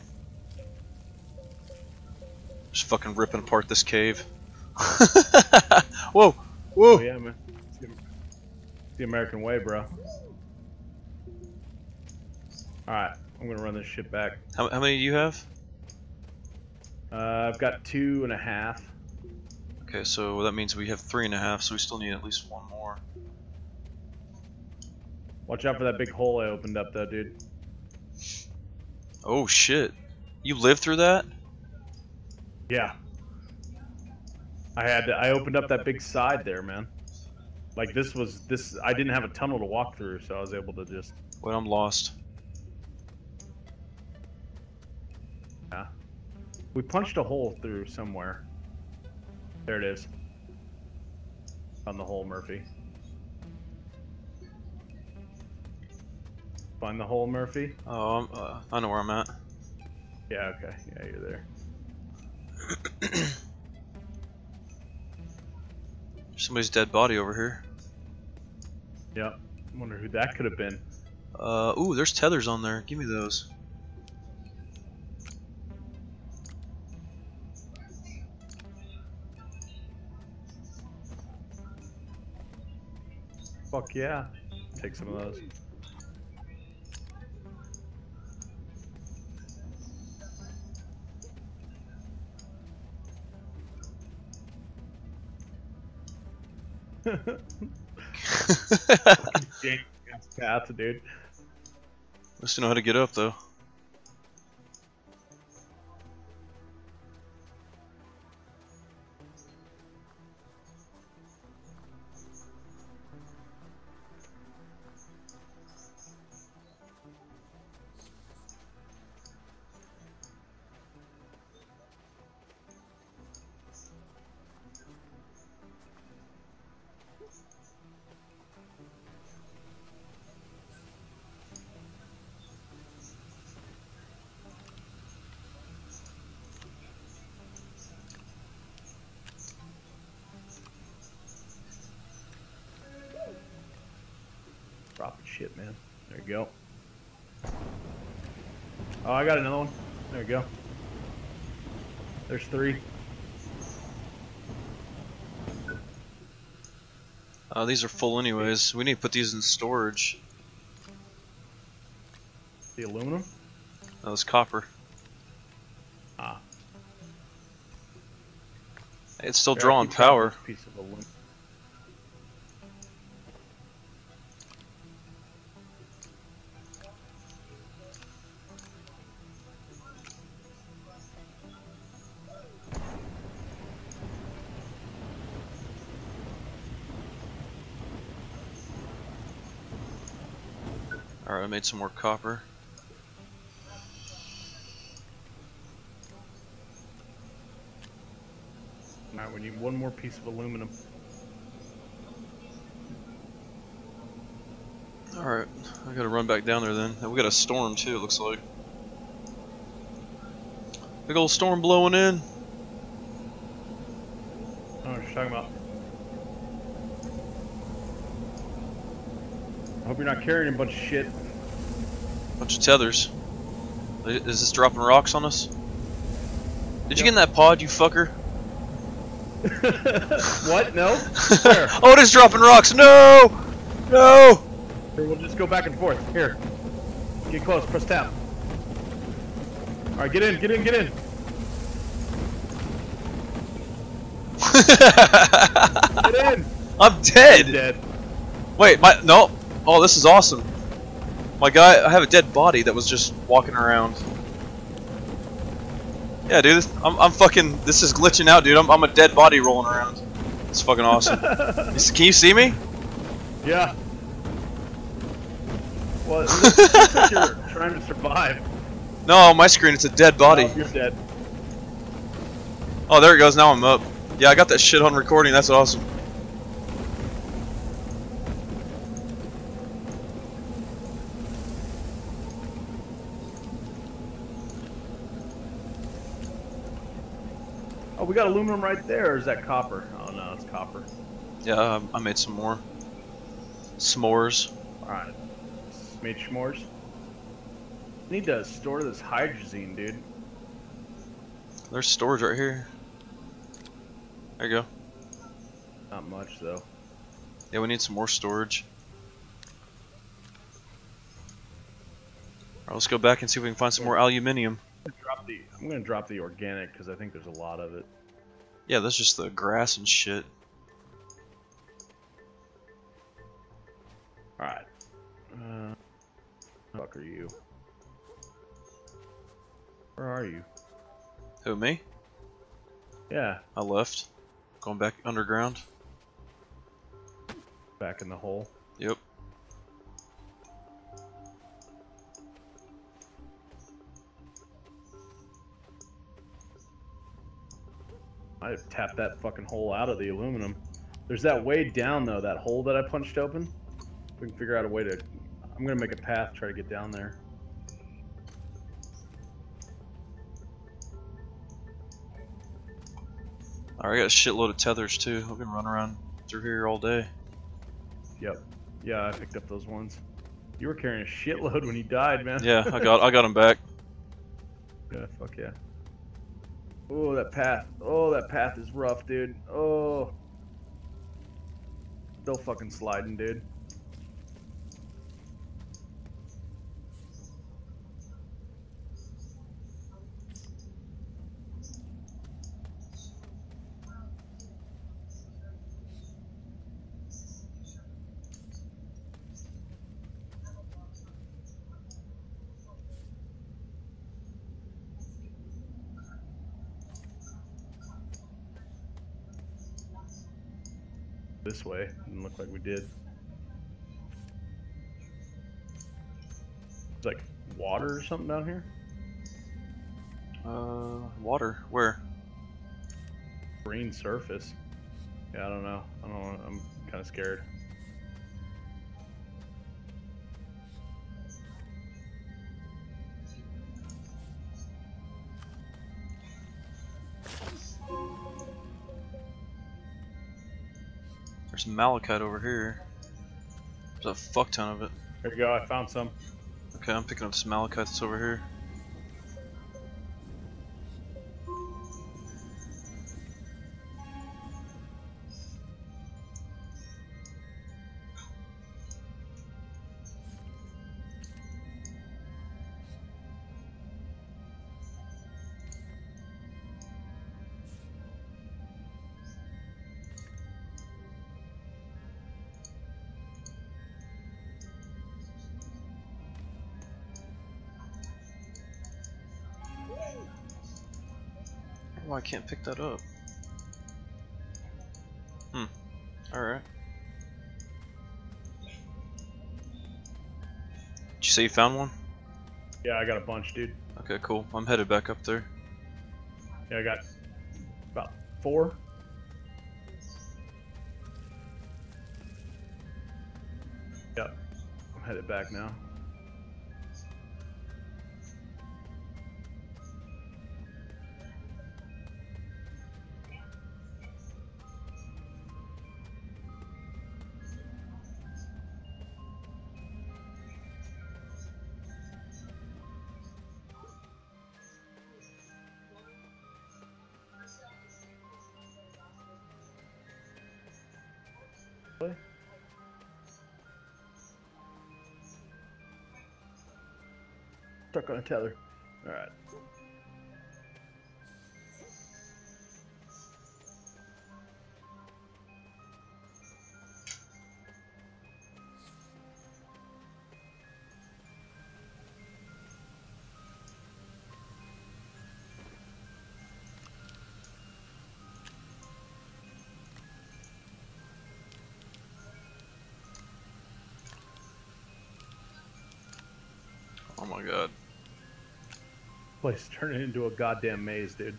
S2: Just fucking ripping apart this cave. Whoa! Whoa!
S1: Oh yeah, man. It's the, it's the American way, bro. Alright, I'm gonna run this shit back.
S2: How, how many do you have?
S1: Uh, I've got two and a half.
S2: Okay, so that means we have three and a half, so we still need at least one more.
S1: Watch out for that big hole I opened up though, dude.
S2: Oh shit. You lived through that?
S1: Yeah. I had to, I opened up that big side there, man. Like this was this I didn't have a tunnel to walk through, so I was able to just
S2: Wait, I'm lost.
S1: yeah. We punched a hole through somewhere. There it is. On the hole, Murphy. Find the hole, Murphy?
S2: Oh, I'm, uh, I know where I'm at.
S1: Yeah, okay. Yeah, you're there.
S2: Somebody's dead body over here.
S1: Yep. Wonder who that could have been.
S2: Uh, ooh, there's tethers on there. Give me those.
S1: Fuck yeah. Take some of those. James path, dude.
S2: I still know how to get up though.
S1: Dropping shit, man. There you go. Oh, I got another one. There you go. There's three.
S2: Uh, these are full anyways. We need to put these in storage.
S1: The aluminum?
S2: That was copper.
S1: Ah.
S2: It's still
S1: Here, I
S2: drawing
S1: keep grabbing
S2: power.
S1: this piece of aluminum.
S2: Alright, I made some more copper.
S1: Alright, we need one more piece of aluminum.
S2: Alright, I gotta run back down there then. We got a storm too, it looks like. Big old storm blowing in.
S1: I don't know what you're talking about. I hope you're not carrying a bunch of shit.
S2: Bunch of tethers. Is this dropping rocks on us? Did you get in that pod, you fucker?
S1: What? No? Where?
S2: Oh, it is dropping rocks! No! No!
S1: Here, we'll just go back and forth. Here. Get close. Press tab. Alright, get in, get in, get in. Get in!
S2: I'm dead!
S1: You're dead.
S2: Wait, my no. Oh, this is awesome. My guy, I have a dead body that was just walking around. Yeah, dude, this, I'm, I'm fucking. This is glitching out, dude. I'm, I'm a dead body rolling around. It's fucking awesome. Can you see me?
S1: Yeah. Well, it looks, it looks like you're trying to survive.
S2: No, on my screen it's a dead body.
S1: Oh, you're dead.
S2: Oh, there it goes. Now I'm up. Yeah, I got that shit on recording. That's awesome.
S1: Oh, we got aluminum right there. Or is that copper? Oh no, it's copper.
S2: Yeah, I, I made some more. S'mores.
S1: Alright. Made s'mores. Need to store this hydrazine, dude.
S2: There's storage right here. There you go.
S1: Not much, though.
S2: Yeah, we need some more storage. Alright, let's go back and see if we can find some more aluminium.
S1: I'm gonna drop the, I'm gonna drop the organic, because I think there's a lot of it.
S2: Yeah, that's just the grass and shit.
S1: Alright. Uh, fuck are you? Where are you?
S2: Who, me?
S1: Yeah,
S2: I left. Going back underground.
S1: back in the hole.
S2: Yep.
S1: I have tapped that fucking hole out of the aluminum. There's that way down, though, that hole that I punched open. If we can figure out a way to... I'm gonna make a path, try to get down there.
S2: Alright, I got a shitload of tethers too. I've been running around through here all day.
S1: Yep. Yeah, I picked up those ones. You were carrying a shitload when you died, man.
S2: Yeah, I got I got them back.
S1: Yeah, fuck yeah. Oh, that path. Oh, that path is rough, dude. Oh. Still fucking sliding, dude. This way. Didn't look like we did. It's like water or something down here?
S2: Uh, water. Where?
S1: Green surface. Yeah, I don't know. I don't know. I'm kind of scared.
S2: There's malachite over here. There's a fuck ton of it.
S1: There you go. I found some.
S2: Okay, I'm picking up some malachite that's over here. Oh, I can't pick that up. Hmm. Alright. Did you say you found one?
S1: Yeah, I got a bunch, dude.
S2: Okay, cool. I'm headed back up there.
S1: Yeah, I got about four. Yep. I'm headed back now. Stuck on a tether. Alright.
S2: Oh my god.
S1: Place turning into a goddamn maze, dude.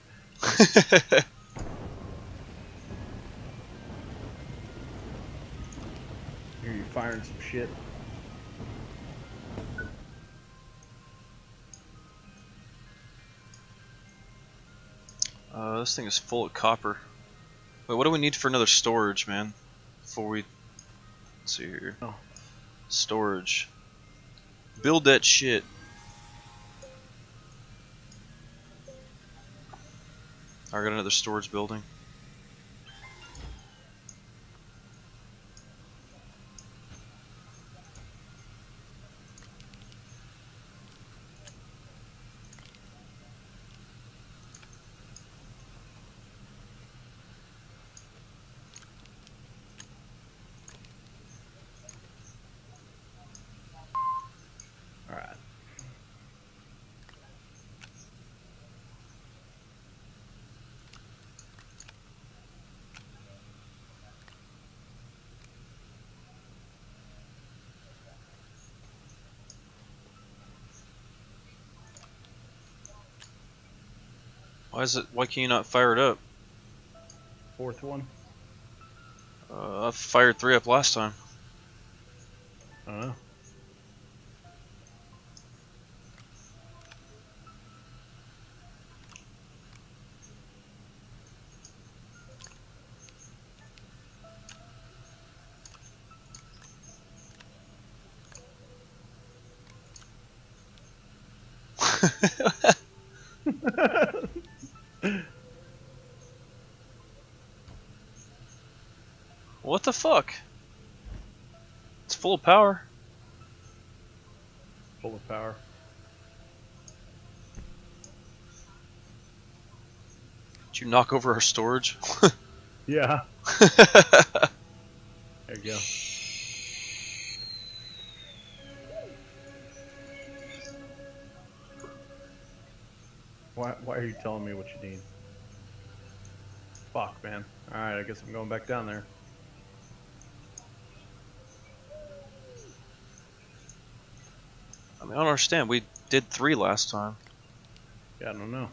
S1: Hear you firing some shit.
S2: Uh, this thing is full of copper. Wait, what do we need for another storage, man? before we. Let's see here.
S1: Oh.
S2: Storage. Build that shit. I got another storage building.
S1: All right.
S2: Why is it? Why can you not fire it up?
S1: Fourth one.
S2: Uh, I fired three up last time.
S1: I don't know.
S2: What the fuck? It's full of power.
S1: Full of power.
S2: Did you knock over our storage?
S1: Yeah. There you go. Why, why are you telling me what you need? Fuck, man. Alright, I guess I'm going back down there.
S2: I mean, I don't understand. We did three last time.
S1: Yeah, I don't know.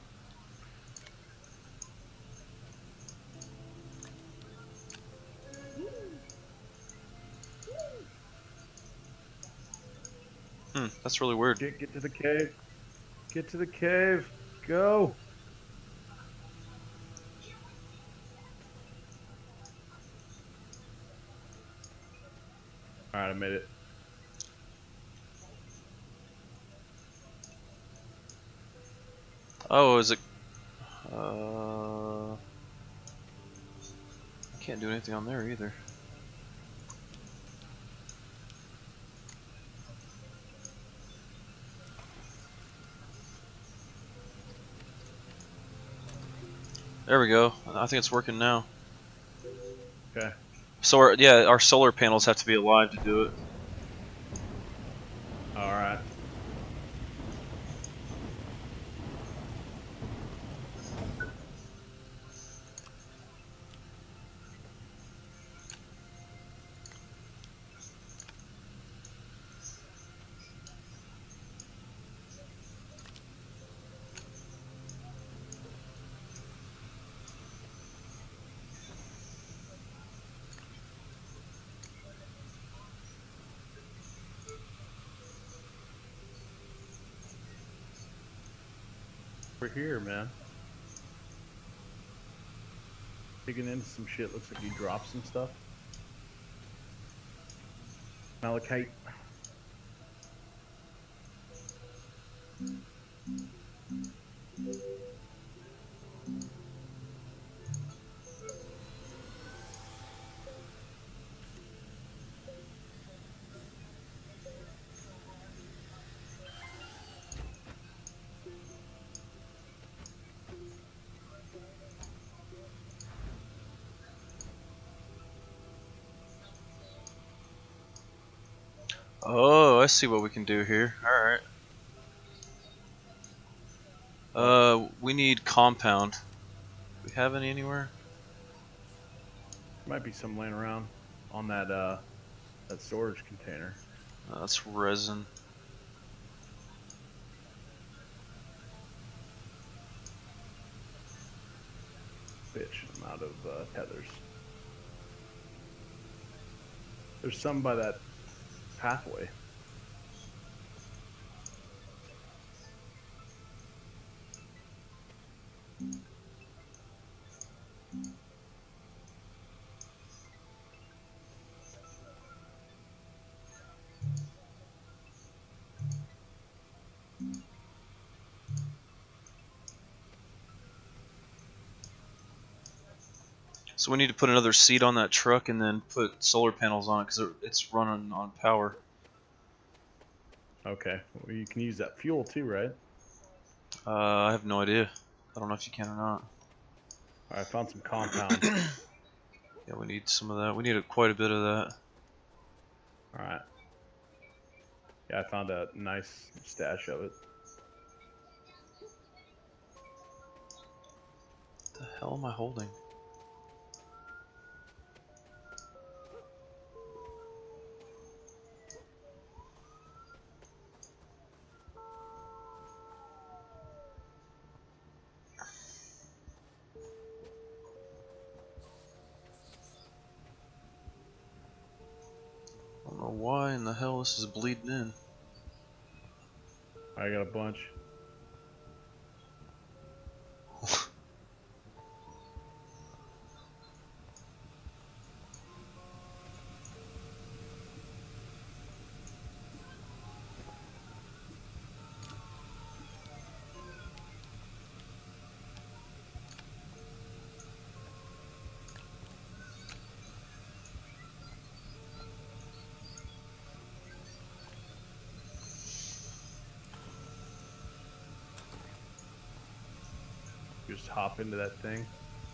S2: Hmm, that's really weird.
S1: Get, get to the cave. Get to the cave. Go. Alright, I made it.
S2: Oh, is it? Uh, I can't do anything on there either. There we go. I think it's working now.
S1: Okay.
S2: So our, yeah, our solar panels have to be alive to do it.
S1: Alright. We're here, man. Digging into some shit. Looks like you dropped some stuff. Malachite.
S2: Oh, I see what we can do here. Alright. Uh, we need compound. Do we have any anywhere?
S1: Might be some laying around on that uh that storage container.
S2: Uh, that's resin.
S1: Bitch, I'm out of uh, tethers. There's some by that pathway.
S2: So we need to put another seat on that truck and then put solar panels on it because it's running on power.
S1: Okay. Well, you can use that fuel too, right?
S2: Uh, I have no idea. I don't know if you can or not.
S1: Alright, I found some compound.
S2: Yeah, we need some of that. We need a, quite a bit of that.
S1: Alright. Yeah, I found a nice stash of it.
S2: What the hell am I holding? I don't know why in the hell this is bleeding in.
S1: I got a bunch. Just hop into that thing.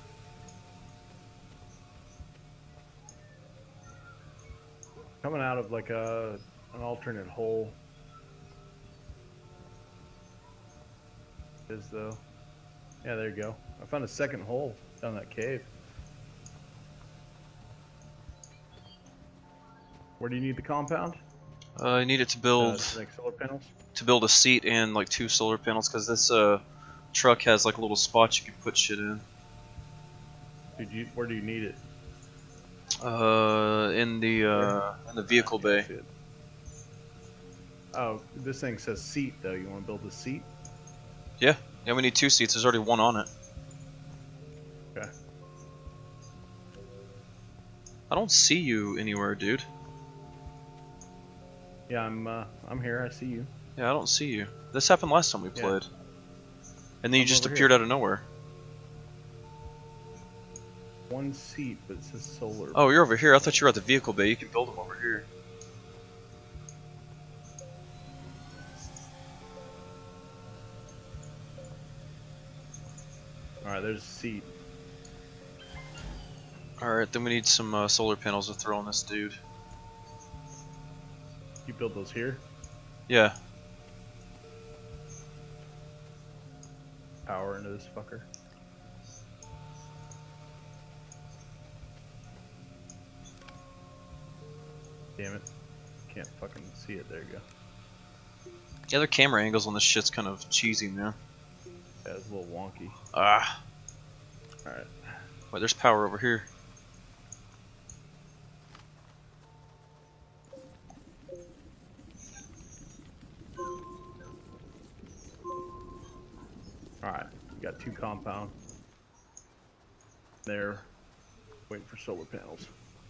S1: Coming out of like a an alternate hole. Is though. Yeah, there you go. I found a second hole down that cave. Where do you need the compound?
S2: Uh, I need it to
S1: Uh,
S2: build
S1: to make solar panels.
S2: to build a seat and like two solar panels because this uh truck has like little spots you can put shit in.
S1: Did you? Where do you need it?
S2: Uh, in the uh in the vehicle
S1: I
S2: bay.
S1: can't see it. Oh, this thing says seat though. You want to build a seat?
S2: Yeah, yeah, we need two seats. There's already one on it.
S1: Okay.
S2: I don't see you anywhere, dude.
S1: Yeah, I'm. Uh, I'm here. I see you.
S2: Yeah, I don't see you. This happened last time we
S1: Yeah.
S2: played. And then you
S1: I'm
S2: just
S1: over
S2: appeared
S1: here.
S2: out of nowhere.
S1: One seat, but it says solar.
S2: Oh, you're over here. I thought you were at the vehicle bay. You can build them over here.
S1: All right, there's a seat.
S2: Alright, then we need some uh, solar panels to throw on this dude.
S1: You build those here.
S2: Yeah.
S1: Power into this fucker. Damn it. Can't fucking see it. There you go.
S2: Yeah, their camera angles on this shit's kind of cheesy, man.
S1: Yeah, it's a little wonky.
S2: Ah.
S1: Alright.
S2: Wait, there's power over here.
S1: Alright. We got two compound. There. Waiting for solar panels.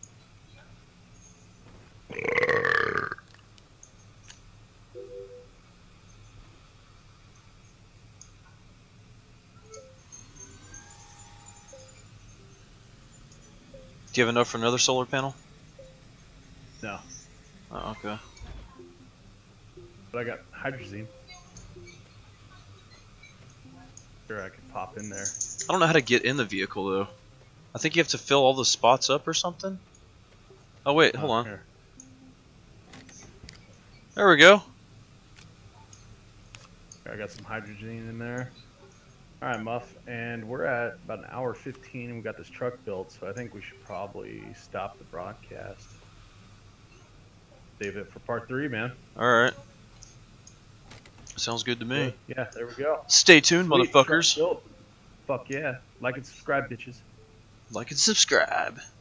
S2: Do you have enough for another solar panel?
S1: No.
S2: Oh, okay.
S1: But I got hydrazine. Sure, I could pop in there.
S2: I don't know how to get in the vehicle, though. I think you have to fill all the spots up or something? Oh, wait, hold
S1: Oh,
S2: on.
S1: here.
S2: There we go.
S1: I got some hydrogen in there. Alright, Muff, and we're at about an hour fifteen, and we got this truck built, so I think we should probably stop the broadcast. Save it for part three, man.
S2: Alright. Sounds good to me.
S1: Yeah, there we go.
S2: Stay tuned,
S1: Sweet, truck
S2: motherfuckers.
S1: built. Fuck yeah. Like and subscribe, bitches.
S2: Like and subscribe.